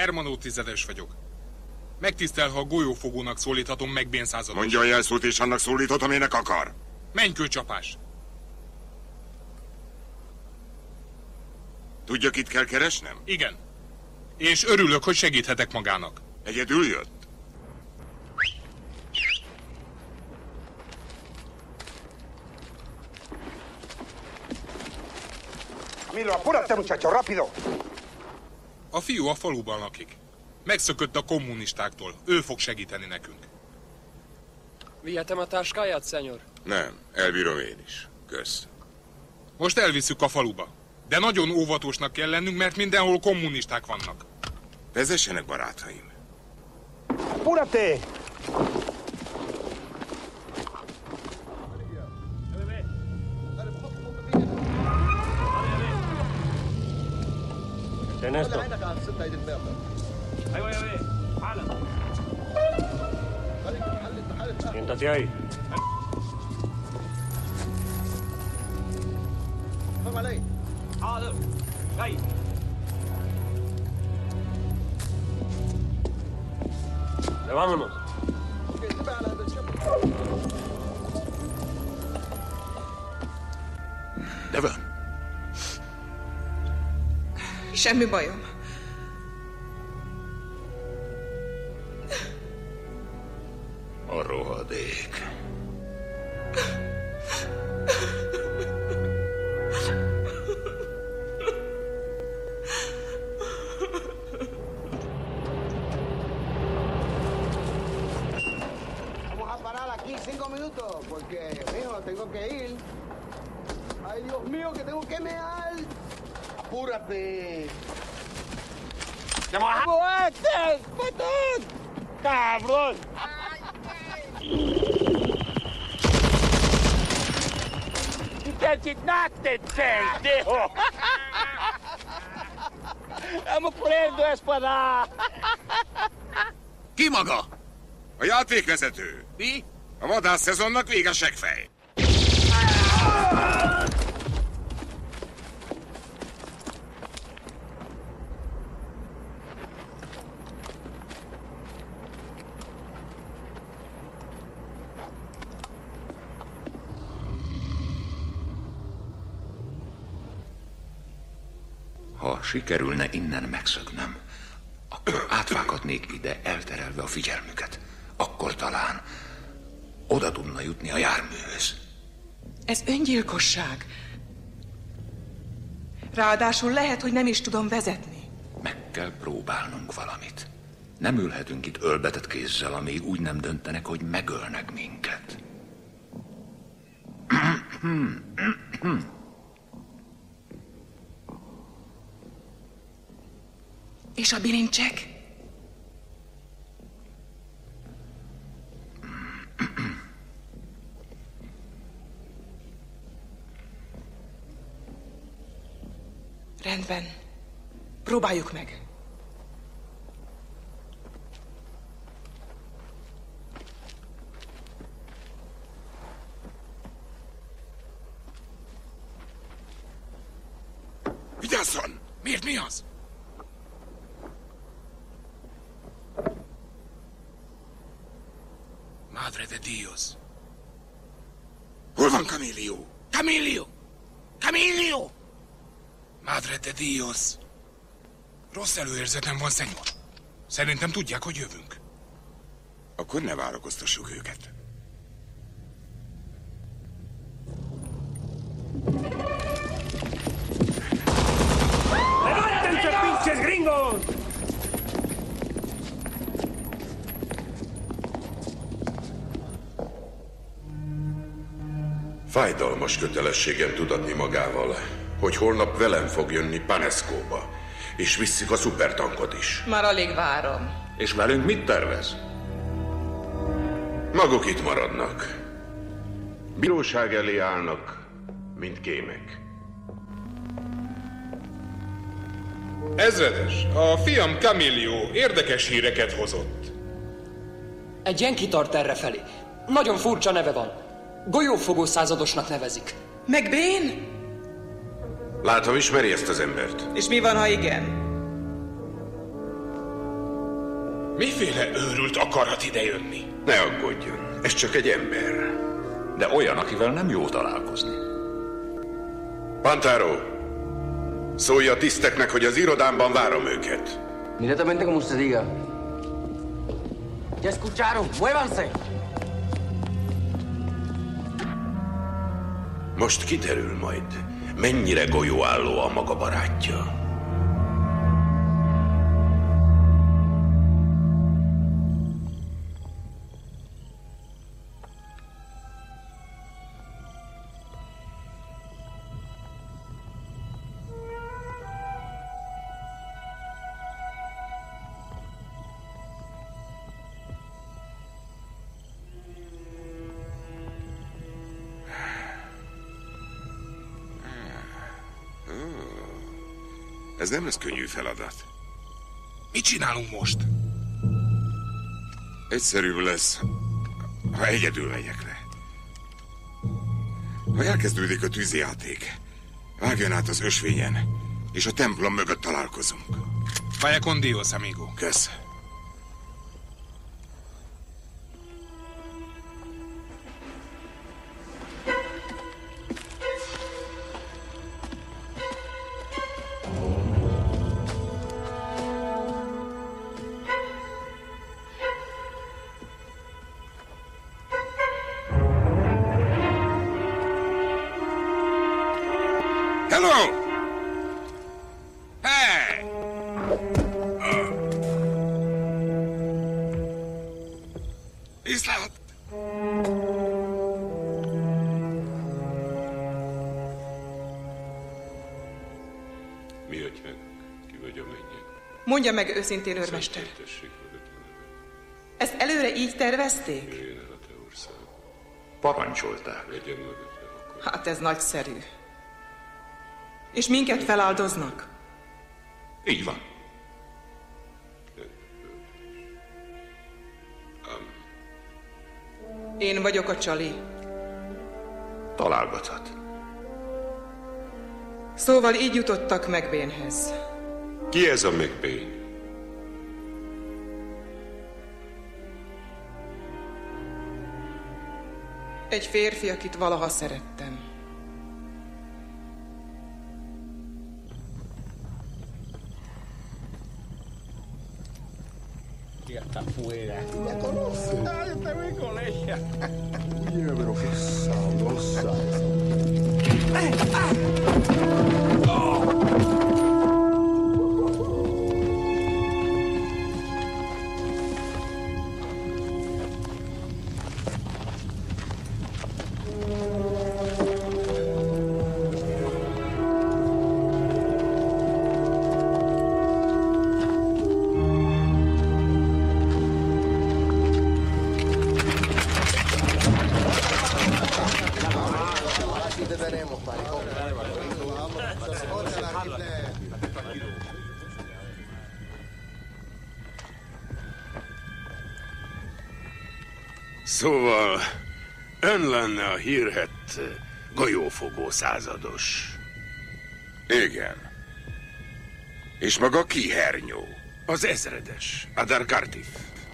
Speaker 5: Hermanó tizedes vagyok. Megtisztel, ha a golyófogónak szólíthatom McBain százados.
Speaker 2: Mondja a jelszót, és annak szólított, aminek akar.
Speaker 5: Mennykőcsapás.
Speaker 2: Tudja, kit kell keresnem?
Speaker 5: Igen. És örülök, hogy segíthetek magának.
Speaker 2: Egyedül jött?
Speaker 13: Camilo, apúrate, muchacho, rápido!
Speaker 5: A fiú a faluban lakik. Megszökött a kommunistáktól. Ő fog segíteni nekünk.
Speaker 18: Vihetem a táskáját, szenyor?
Speaker 3: Nem, elbírom én is. Kösz.
Speaker 5: Most elviszük a faluba. De nagyon óvatosnak kell lennünk, mert mindenhol kommunisták vannak.
Speaker 2: Vezessenek, barátaim.
Speaker 13: Apúrate!
Speaker 17: Ten esto. Ahí voy a ver. Siéntate ahí. Ya vámonos.
Speaker 8: Devon.
Speaker 6: Semmi bajom.
Speaker 8: A rohadék.
Speaker 14: Vamos a parar aquí cinco minutos, porque, mijo, tengo que ir. Ay, Dios mío, que tengo que mear. Apúrate.
Speaker 17: ¡Muerte! ¡Patón! ¡Cabrón! Te indignaste, pendejo! Estamos poniendo espada!
Speaker 2: Ki maga? A játékvezető.
Speaker 17: Mi?
Speaker 2: A vadász szezonnak vége seggfej.
Speaker 8: Ha sikerülne innen megszöknöm, akkor átvághatnék ide, elterelve a figyelmüket. Akkor talán oda tudna jutni a járműhöz.
Speaker 6: Ez öngyilkosság. Ráadásul lehet, hogy nem is tudom vezetni.
Speaker 8: Meg kell próbálnunk valamit. Nem ülhetünk itt ölbetett kézzel, amíg úgy nem döntenek, hogy megölnek minket.
Speaker 6: És a bilincsek? Rendben. Próbáljuk meg.
Speaker 2: Vigyázzon!
Speaker 5: Miért, mi az? Madre de Dios.
Speaker 2: Hol van Camilio?
Speaker 5: Camilio! Camilio! Madre de Dios. Rossz előérzetem van, szenyor. Szerintem tudják, hogy jövünk.
Speaker 2: Akkor ne várakoztassuk őket.
Speaker 17: ¡Levántense, pinches gringos!
Speaker 15: Fájdalmas kötelességem tudatni magával, hogy holnap velem fog jönni Paneszkóba, és visszük a szupertankot is.
Speaker 6: Már alig várom.
Speaker 15: És velünk mit tervez? Maguk itt maradnak. Bíróság elé állnak, mint kémek.
Speaker 4: Ezredes, a fiam Camilio érdekes híreket hozott.
Speaker 18: Egy Yankee tart errefelé. Nagyon furcsa neve van. Golyófogó századosnak nevezik.
Speaker 6: McBain?
Speaker 15: Látom, ismeri ezt az embert.
Speaker 6: És mi van, ha igen?
Speaker 5: Miféle őrült akarhat idejönni?
Speaker 2: Ne aggódjon, ez csak egy ember.
Speaker 9: De olyan, akivel nem jó találkozni.
Speaker 2: Pantaro, szólj a tiszteknek, hogy az irodámban várom őket.
Speaker 19: Inmediatamente como usted diga. Ya escucharon, muévanse.
Speaker 2: Most kiderül majd, mennyire golyóálló a maga barátja. Ez nem lesz könnyű feladat.
Speaker 5: Mit csinálunk most?
Speaker 3: Egyszerűbb lesz, ha egyedül megyek le. Ha elkezdődik a tűzjáték, vágjon át az ösvényen, és a templom mögött találkozunk.
Speaker 5: Vaya con Dios, amigo.
Speaker 3: Kösz.
Speaker 6: Mondja meg őszintén, őrmester. Ezt előre így tervezték?
Speaker 9: Parancsolták.
Speaker 6: Hát ez nagyszerű. És minket feláldoznak?
Speaker 9: Így van.
Speaker 6: Én vagyok a csali.
Speaker 9: Találgathat.
Speaker 6: Szóval így jutottak McBainhez.
Speaker 2: Ki ez a McBain?
Speaker 6: Egy férfi, akit valaha szerettem.
Speaker 7: Ya está fuera. ¿La conoces? Ah, yo te vi con ella. Oye, pero qué sabrosa esa. ¡Eh! ¡Ah! ¡Oh!
Speaker 2: Szóval ön lenne a hírhedt golyófogó százados.
Speaker 3: Igen. És maga ki, hernyó?
Speaker 2: Az ezredes, Adar Kartif.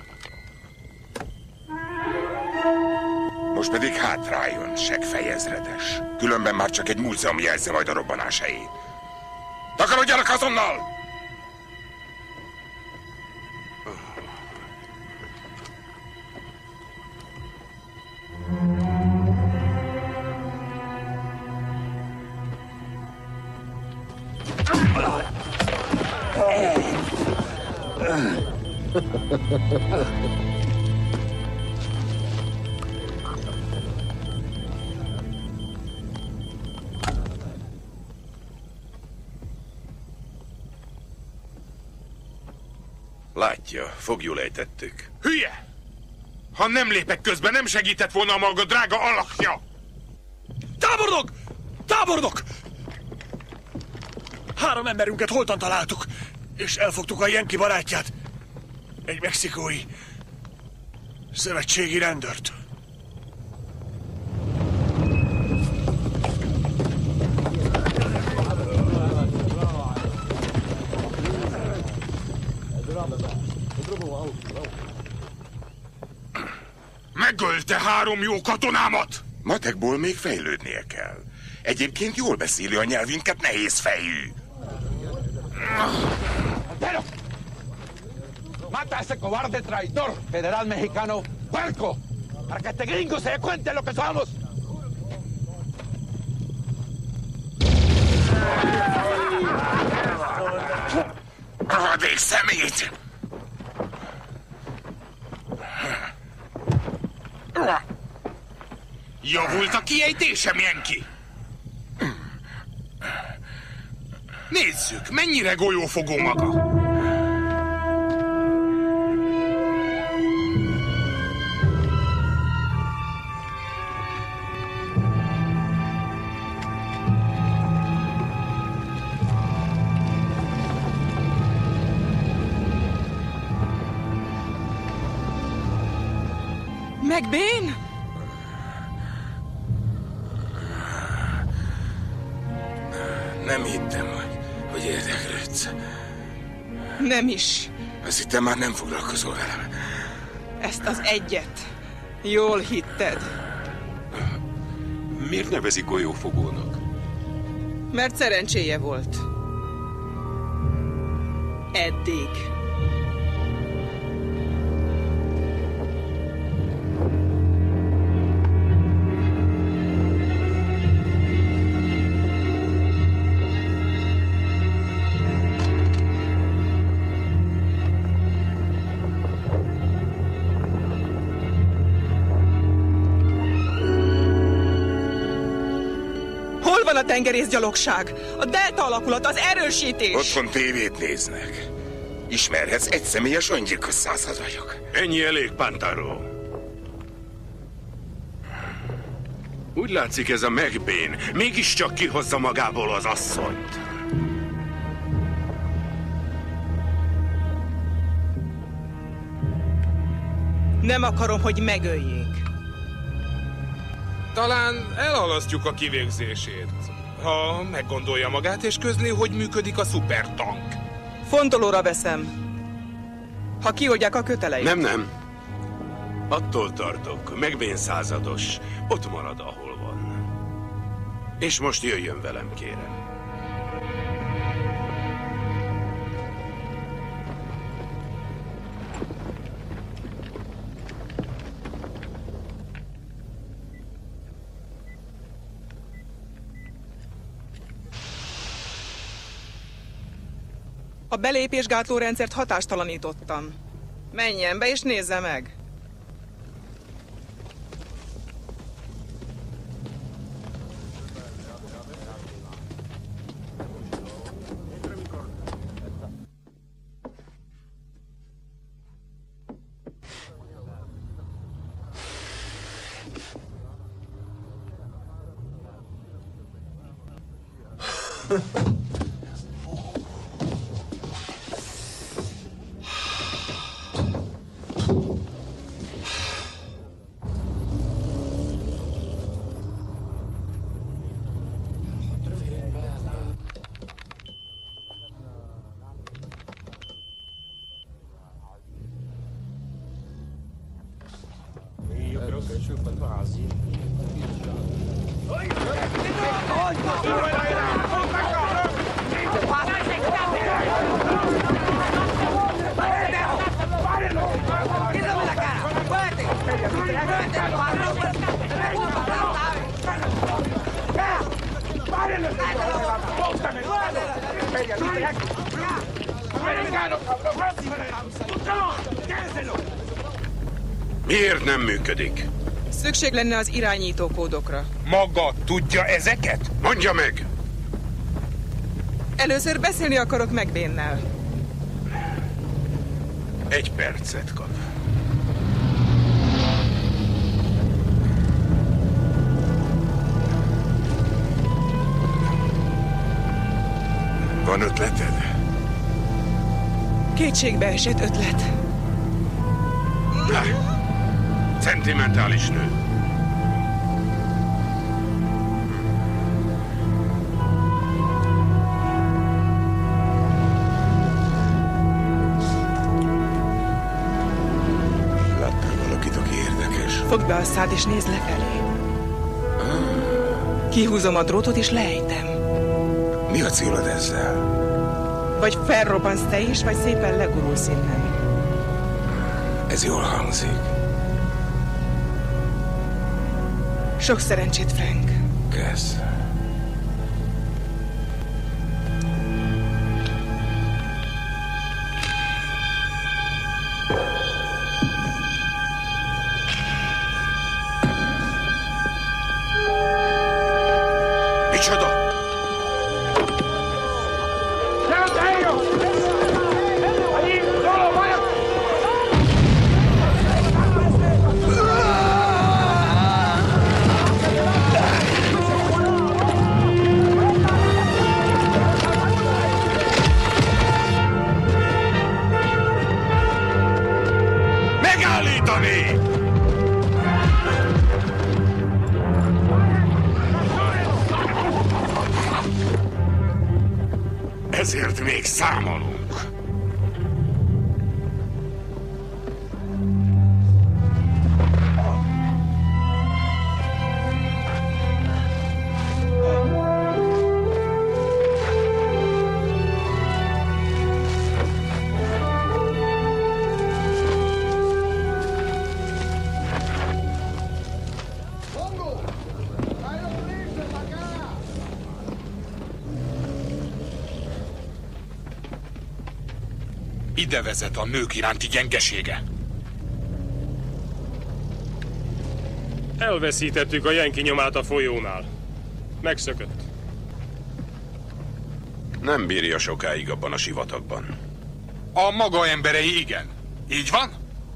Speaker 3: Most pedig hátráljon, seggfej ezredes. Különben már csak egy múzeum jelzi majd a robbanás helyét. Takarodjanak azonnal!
Speaker 2: Látja, fogjul ejtettük.
Speaker 5: Hülye! Ha nem lépek közben, nem segített volna a maga drága alakja!
Speaker 20: Tábornok! Tábornok! Három emberünket holtan találtuk, és elfogtuk a Jenki barátját. Egy mexikói szövetségi rendőrt.
Speaker 3: megölte három jó katonámat! Matekból még fejlődnie kell. Egyébként jól beszéli a nyelvünket, nehéz fejű.
Speaker 13: Pero, mata a ese cobarde traidor, general mexicano, puerco, para que este gringo se dé cuenta de lo que somos.
Speaker 3: Rohadék szemét!
Speaker 5: Javult a kiejtésem, Jenki? Nézzük, mennyire golyófogó maga.
Speaker 6: McBain?
Speaker 3: Nem hittem, hogy, hogy érdeklődsz.
Speaker 6: Nem is.
Speaker 3: Azt hittem, már nem foglalkozol velem.
Speaker 6: Ezt az egyet. Jól hitted.
Speaker 2: Miért nevezik golyófogónak?
Speaker 6: Mert szerencséje volt. Eddig. Hol van a tengerészgyalogság? A delta alakulat, az erősítés!
Speaker 3: Otthon tévét néznek. Ismerhetsz, egyszemélyes öngyilkos század vagyok.
Speaker 2: Ennyi elég, Pantaro. Úgy látszik, ez a McBain mégiscsak kihozza magából az asszonyt.
Speaker 6: Nem akarom, hogy megöljék.
Speaker 5: Talán elhalasztjuk a kivégzését, ha meggondolja magát és közli, hogy működik a szupertank.
Speaker 6: Fontolóra veszem. Ha kioldják a köteleit.
Speaker 2: Nem, nem. Attól tartok, McBain százados. Ott marad, ahol van. És most jöjjön velem, kérem.
Speaker 6: A belépésgátló rendszert hatástalanítottam. Menjen be és nézze meg!
Speaker 2: Miért nem működik?
Speaker 6: Szükség lenne az irányító kódokra.
Speaker 5: Maga tudja ezeket?
Speaker 2: Mondja meg!
Speaker 6: Először beszélni akarok McBainnel.
Speaker 2: Egy percet kap.
Speaker 3: Van ötleted?
Speaker 6: Kétségbeesett ötlet.
Speaker 2: Ha, szentimentális nő.
Speaker 3: Láttál valakit, aki érdekes?
Speaker 6: Fogd be a szád és nézd lefelé. Kihúzom a drótot és leejtem.
Speaker 3: Mi a célod ezzel?
Speaker 6: Vagy felrobbansz te is, vagy szépen legurulsz innen.
Speaker 3: Ez jól hangzik.
Speaker 6: Sok szerencsét, Frank.
Speaker 3: Kezd.
Speaker 2: Micsoda?
Speaker 3: Megállítani! Ezért még számolunk. Ide vezet a nők iránti gyengesége.
Speaker 4: Elveszítettük a jenki nyomát a folyónál. Megszökött.
Speaker 2: Nem bírja sokáig abban a sivatagban.
Speaker 3: A maga emberei igen. Így van?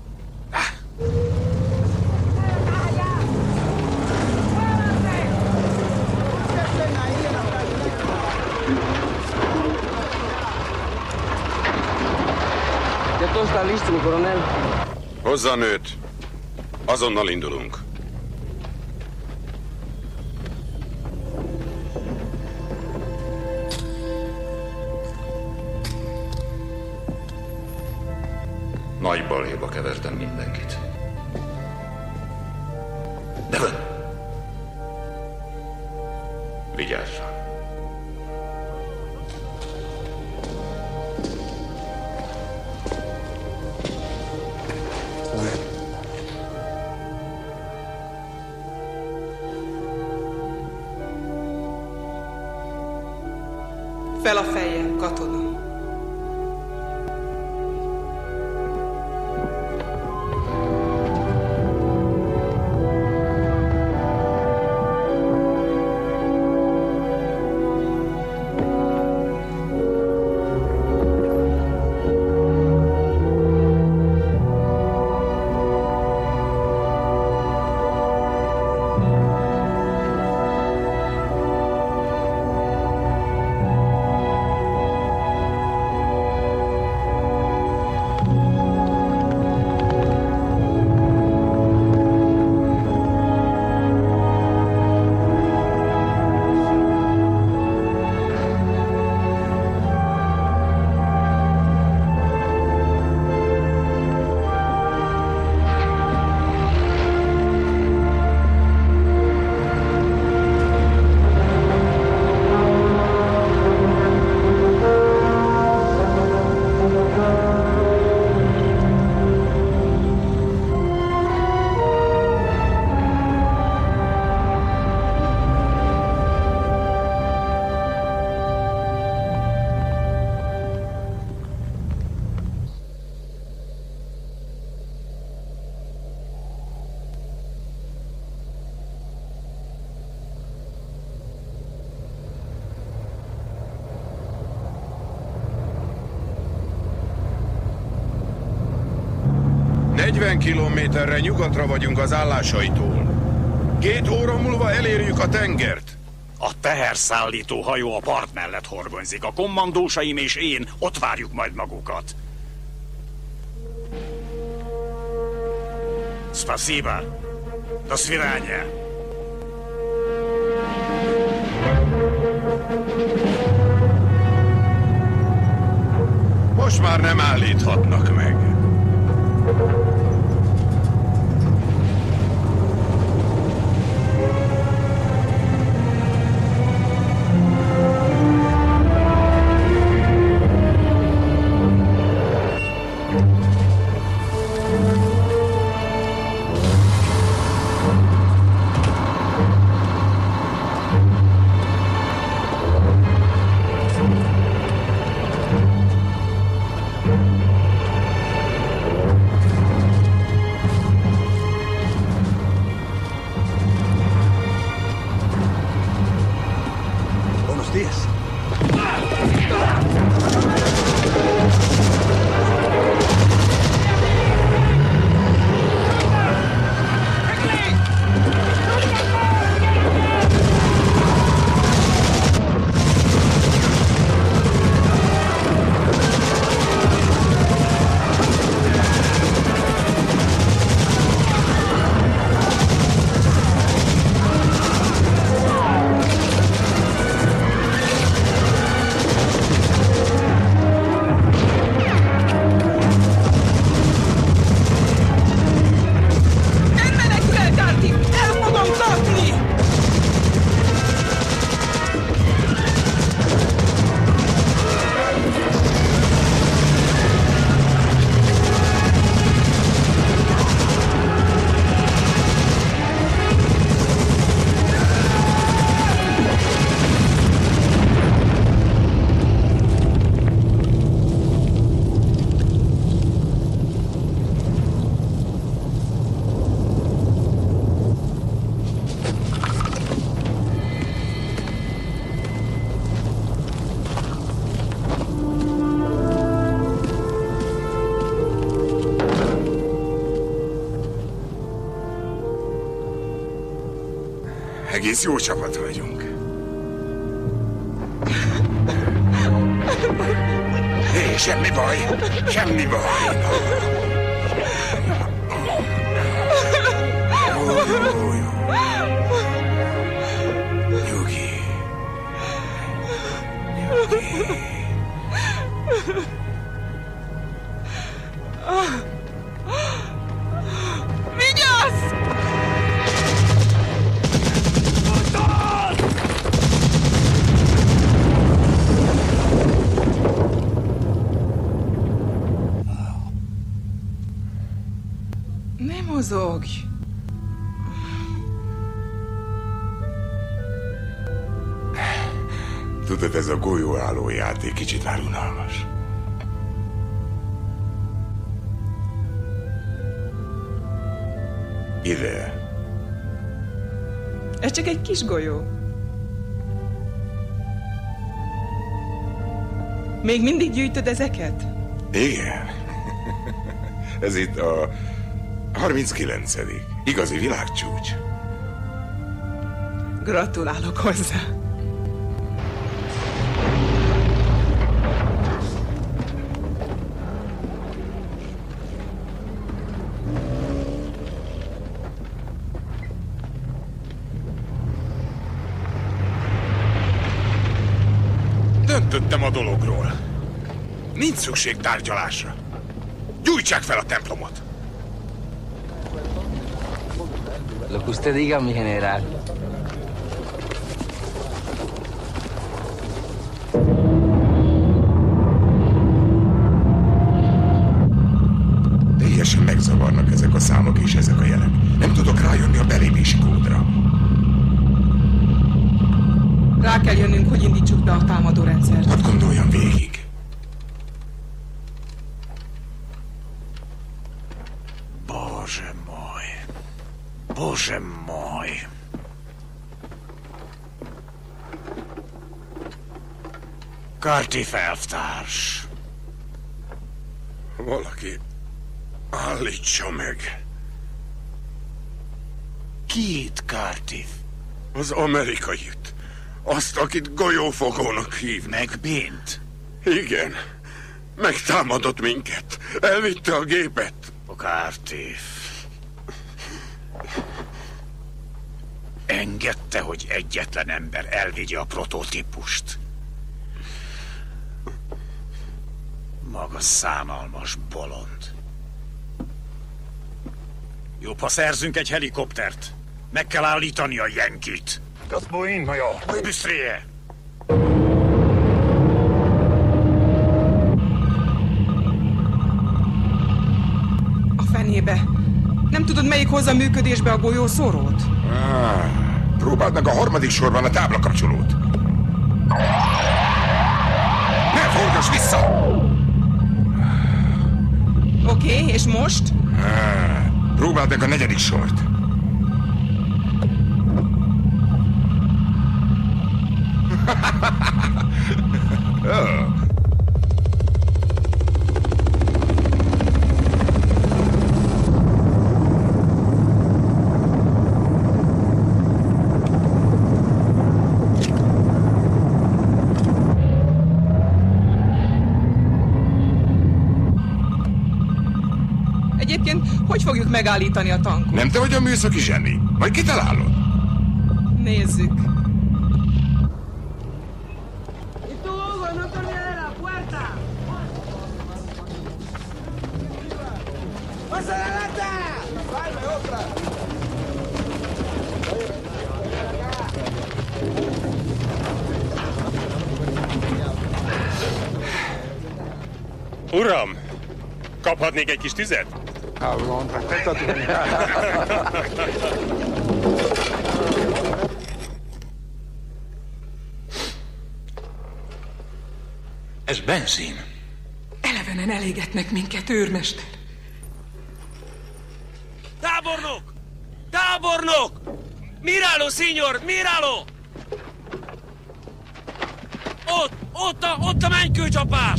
Speaker 19: Todo está listo, mi coronel.
Speaker 2: Hozza a nőt. Azonnal indulunk.
Speaker 9: Nagy baléba kevertem mindenkit. Devon! Vigyázzon!
Speaker 6: Fel a fejjel, katona.
Speaker 2: negyven kilométerre nyugatra vagyunk az állásaitól. Két óra múlva elérjük a tengert.
Speaker 21: A teherszállító hajó a part mellett horgonyzik. A kommandósaim és én ott várjuk majd magukat. Spasiba. Do svidania.
Speaker 2: Most már nem állíthatnak meg.
Speaker 3: Egész jó csapat vagyunk. Hé, semmi baj, semmi baj. Jó, jó, jó. Nyugi. Nyugi.
Speaker 6: Vigyázz! Ne mozogj!
Speaker 3: Tudod, ez a golyóálló játék kicsit már unalmas. Ide.
Speaker 6: Ez csak egy kis golyó. Még mindig gyűjtöd ezeket?
Speaker 3: Igen. Ez itt a harminckilencedik Igazi világcsúcs.
Speaker 6: Gratulálok hozzá.
Speaker 3: Döntöttem a dologról. Nincs szükség tárgyalásra. Gyújtsák fel a templomot!
Speaker 19: Lo que usted diga, mi general.
Speaker 3: Teljesen megzavarnak ezek a számok és ezek a jelek. Nem tudok rájönni a belépési kódra.
Speaker 6: Rá kell jönnünk, hogy indítsuk be a támadó rendszert.
Speaker 3: Hadd gondoljam végig.
Speaker 21: Boże mój. Boże mój. Cardiff elvtárs.
Speaker 3: Valaki állítsa meg.
Speaker 21: Ki itt Cardiff?
Speaker 3: Az amerikait. Azt, akit golyófogónak hív.
Speaker 21: Megbént?
Speaker 3: Igen. Megtámadott minket. Elvitte a gépet.
Speaker 21: Cardiff. Engedte, hogy egyetlen ember elvigye a prototípust. Maga szánalmas bolond. Jobb, ha szerzünk egy helikoptert. Meg kell állítani a Yankit.
Speaker 3: Das Boeing, major.
Speaker 21: Büsztréje!
Speaker 6: A fenébe. Nem tudod, melyik hozza működésbe a golyószórót?
Speaker 3: Ah, próbáld meg a harmadik sorban a táblakapcsolót. Ne forgass vissza!
Speaker 6: Oké, okay, és most?
Speaker 3: Ah, próbáld meg a negyedik sort. oh.
Speaker 6: Egyébként, hogy fogjuk megállítani a tankot?
Speaker 3: Nem te vagy a műszaki zseni. Majd kitalálod.
Speaker 6: Nézzük.
Speaker 14: ¡Pasa la lata! ¡Salve, otra!
Speaker 4: Uram, kaphatnék egy kis tüzet?
Speaker 9: Ez benzin.
Speaker 6: Elevenen elégetnek minket, őrmester.
Speaker 1: Tábornok! Tábornok! Miráló, szenyor! Miráló! Ott! Ott a, ott a mennykőcsapás!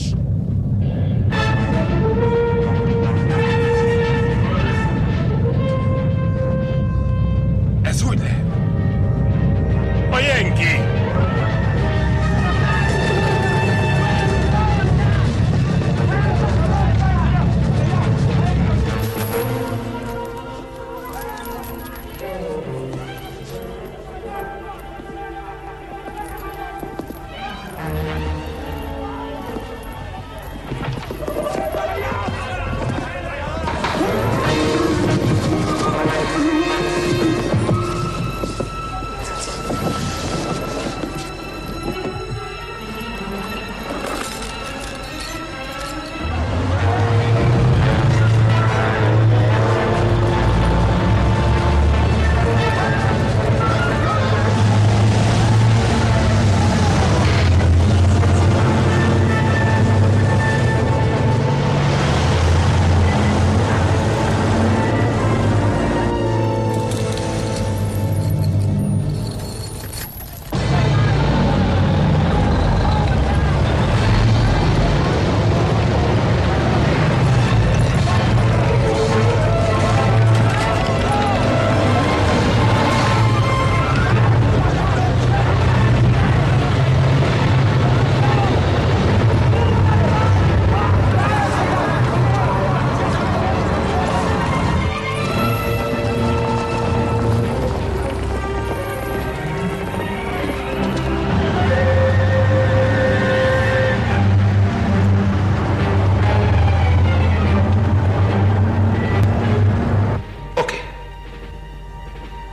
Speaker 3: Ez hogy lehet?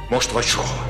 Speaker 3: Most vagy soha.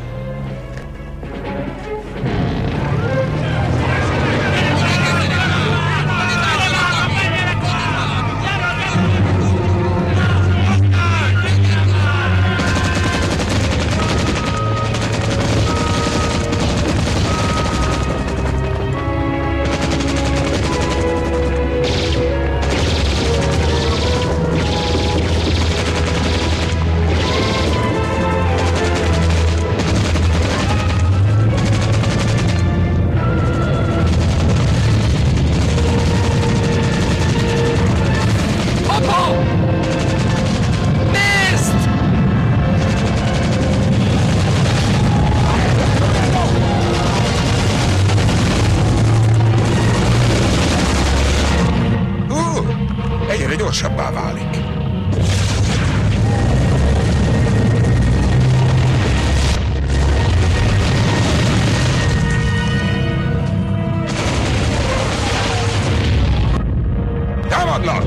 Speaker 3: Gyorsabbá válik. Támadnak!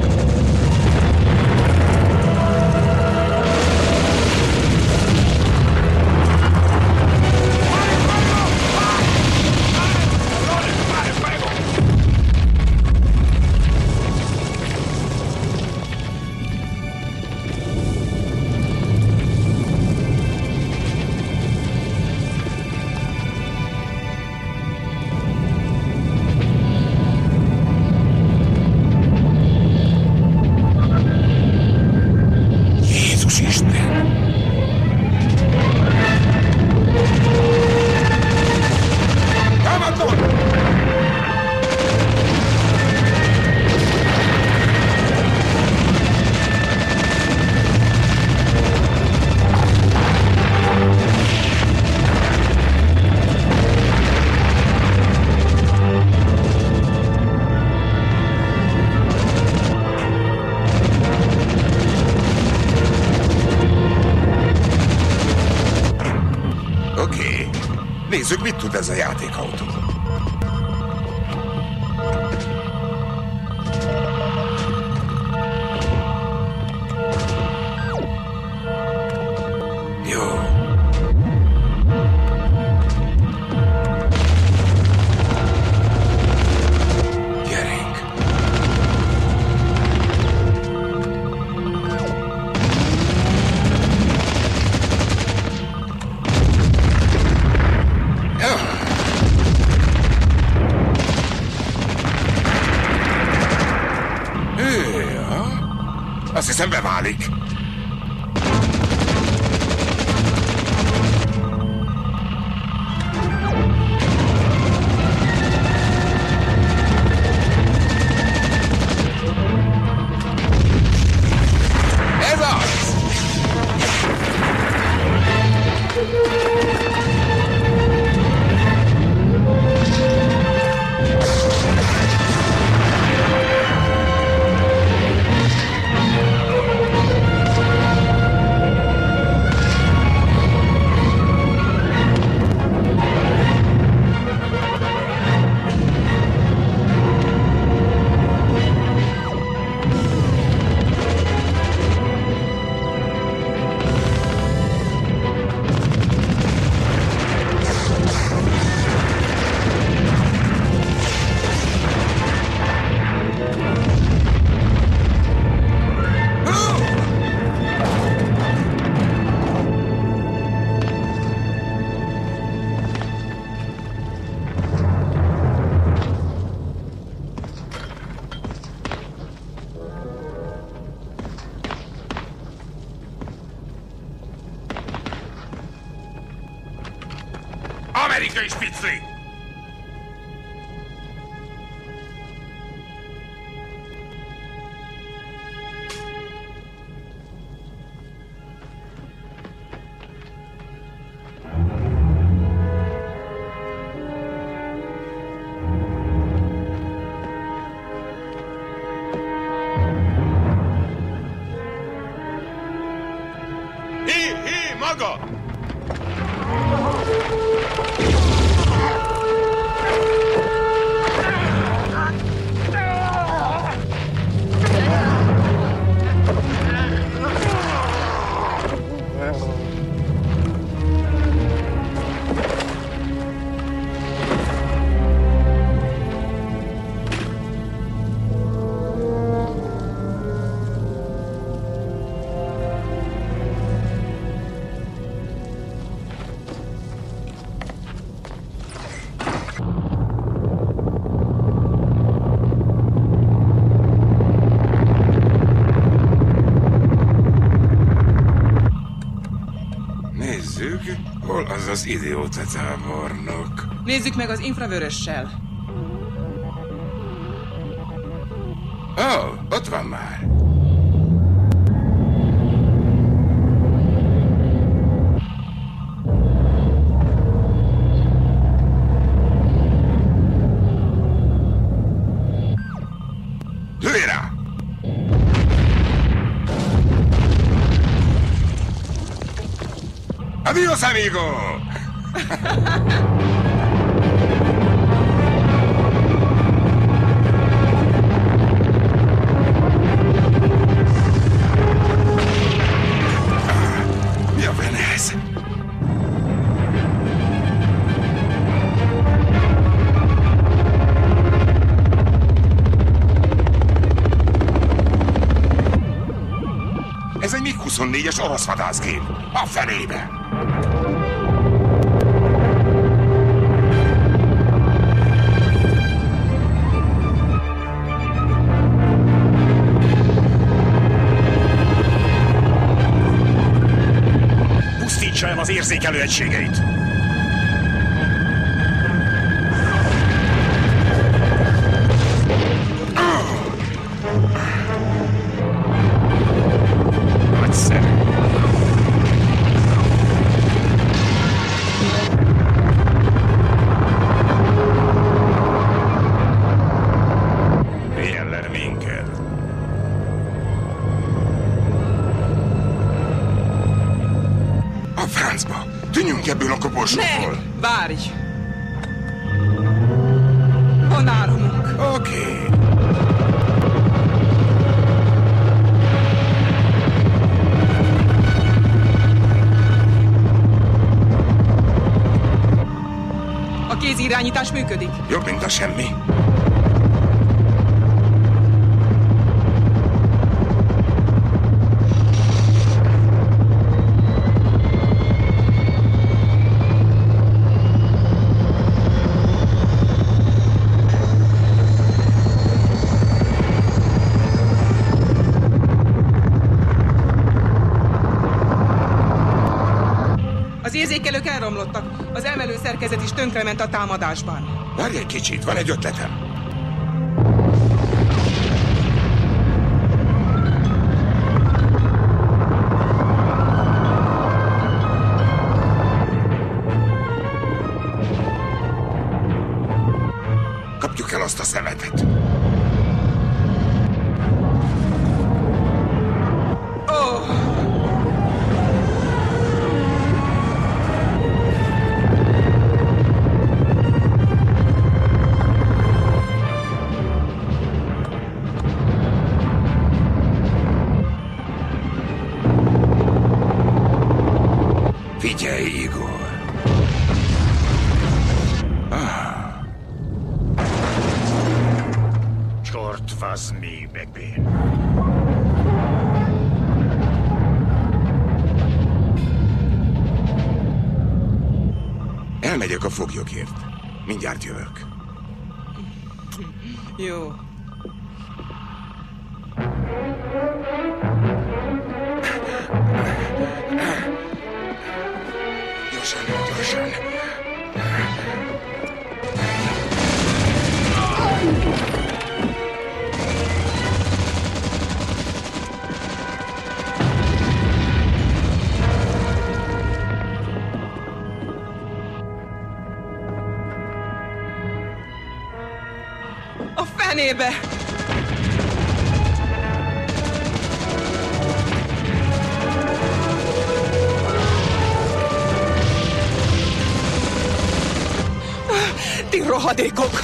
Speaker 3: Nézzük, mit tud ez a játékautó. Jó. Gyerünk. Azt hiszem, beválik. Ez az! Amerikai Spitzli! Hé, hé, maga!
Speaker 2: Nézzük, hol az az idióta tábornok.
Speaker 6: Nézzük meg az infravörössel.
Speaker 2: Ó, oh, ott van már.
Speaker 3: Lőj rá! Adiós, amigo!
Speaker 2: Mi a fene ez?
Speaker 3: Ez egy mig huszonnégyes orosz vadászgép. A fenébe!
Speaker 21: Pusztítsa el az érzékelő egységeit!
Speaker 2: Nagyszerű. Milyen le minket?
Speaker 3: A francba! Tűnjünk ebből a koporsóból!
Speaker 6: Ne! Várj! Van áramunk.
Speaker 2: Oké. Okay.
Speaker 6: A kézirányítás működik.
Speaker 2: Jobb, mint a semmi.
Speaker 6: Az érzékelők elromlottak. Az emelő szerkezet is tönkrement a támadásban.
Speaker 2: Várj egy kicsit, van egy ötletem. Kapjuk el azt a szemetet.
Speaker 6: Oh!
Speaker 2: Figyelj, Igor! Ah.
Speaker 21: Csort was mi megbén.
Speaker 2: Elmegyek a foglyokért. Mindjárt jövök.
Speaker 6: Jó.
Speaker 2: Gyorsan, gyorsan.
Speaker 6: A fenébe! Ti rohadékok!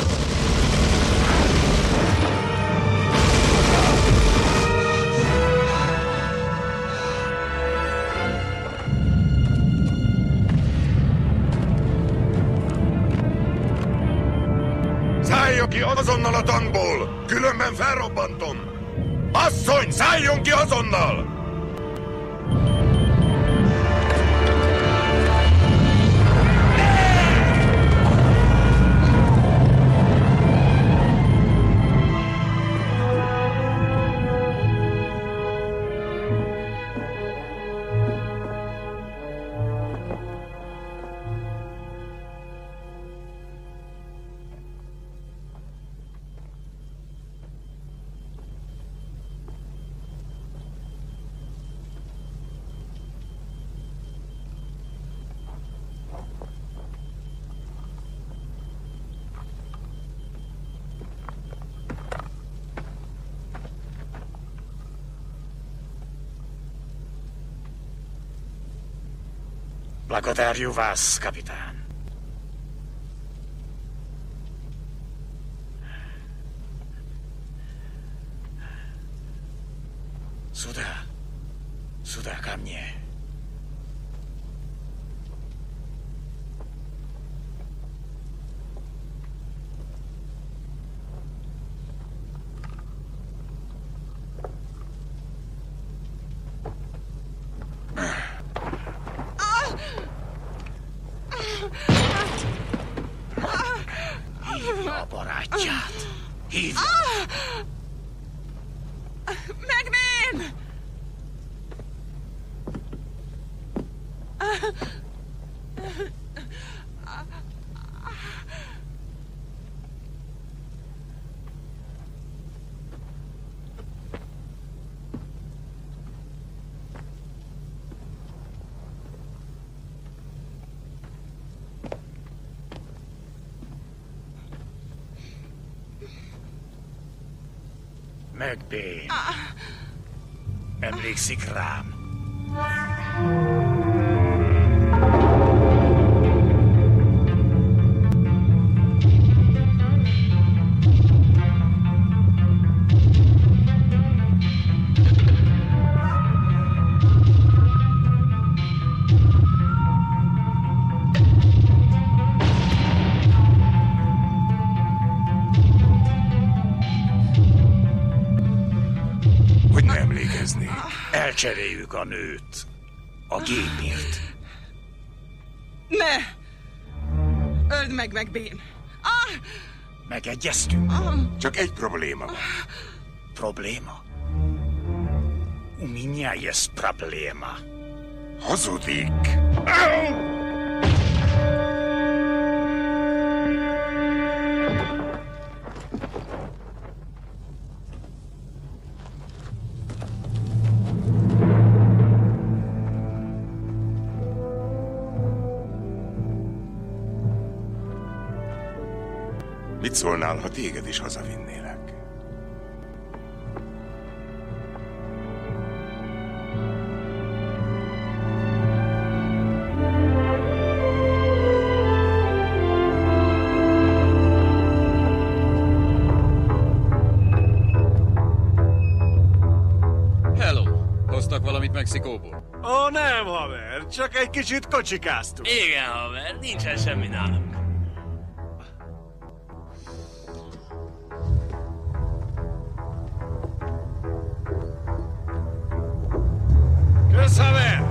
Speaker 3: Szálljon ki azonnal a tankból! Különben felrobbantom! Asszony, szálljon ki azonnal!
Speaker 21: Благодарю вас, капитан. Сюда. Сюда, ко мне. Hívja a barátját. Hívja.
Speaker 6: Megbén!
Speaker 21: Megbén. Emlékszik rám. Hogy ne emlékeznék. Elcseréljük a nőt a gépért.
Speaker 6: Ne! Öld meg, Megbén! Ah!
Speaker 21: Megegyeztünk?
Speaker 3: Csak egy probléma van.
Speaker 21: Probléma? У меня есть проблема.
Speaker 3: Hazudik! Mit szólnál, ha téged is hazavinnélek?
Speaker 12: Hello! Hoztak valamit Mexikóból?
Speaker 20: Ó, nem, haver, csak egy kicsit kocsikáztunk.
Speaker 1: Igen, haver, nincsen semmi nálunk.
Speaker 20: Kösz, haver!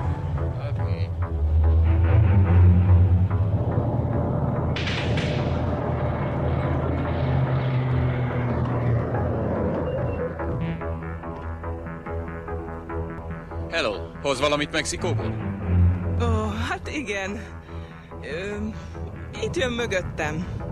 Speaker 12: Hello! Hoz valamit Mexikóból?
Speaker 6: Ó, hát igen. Ö, itt jön mögöttem.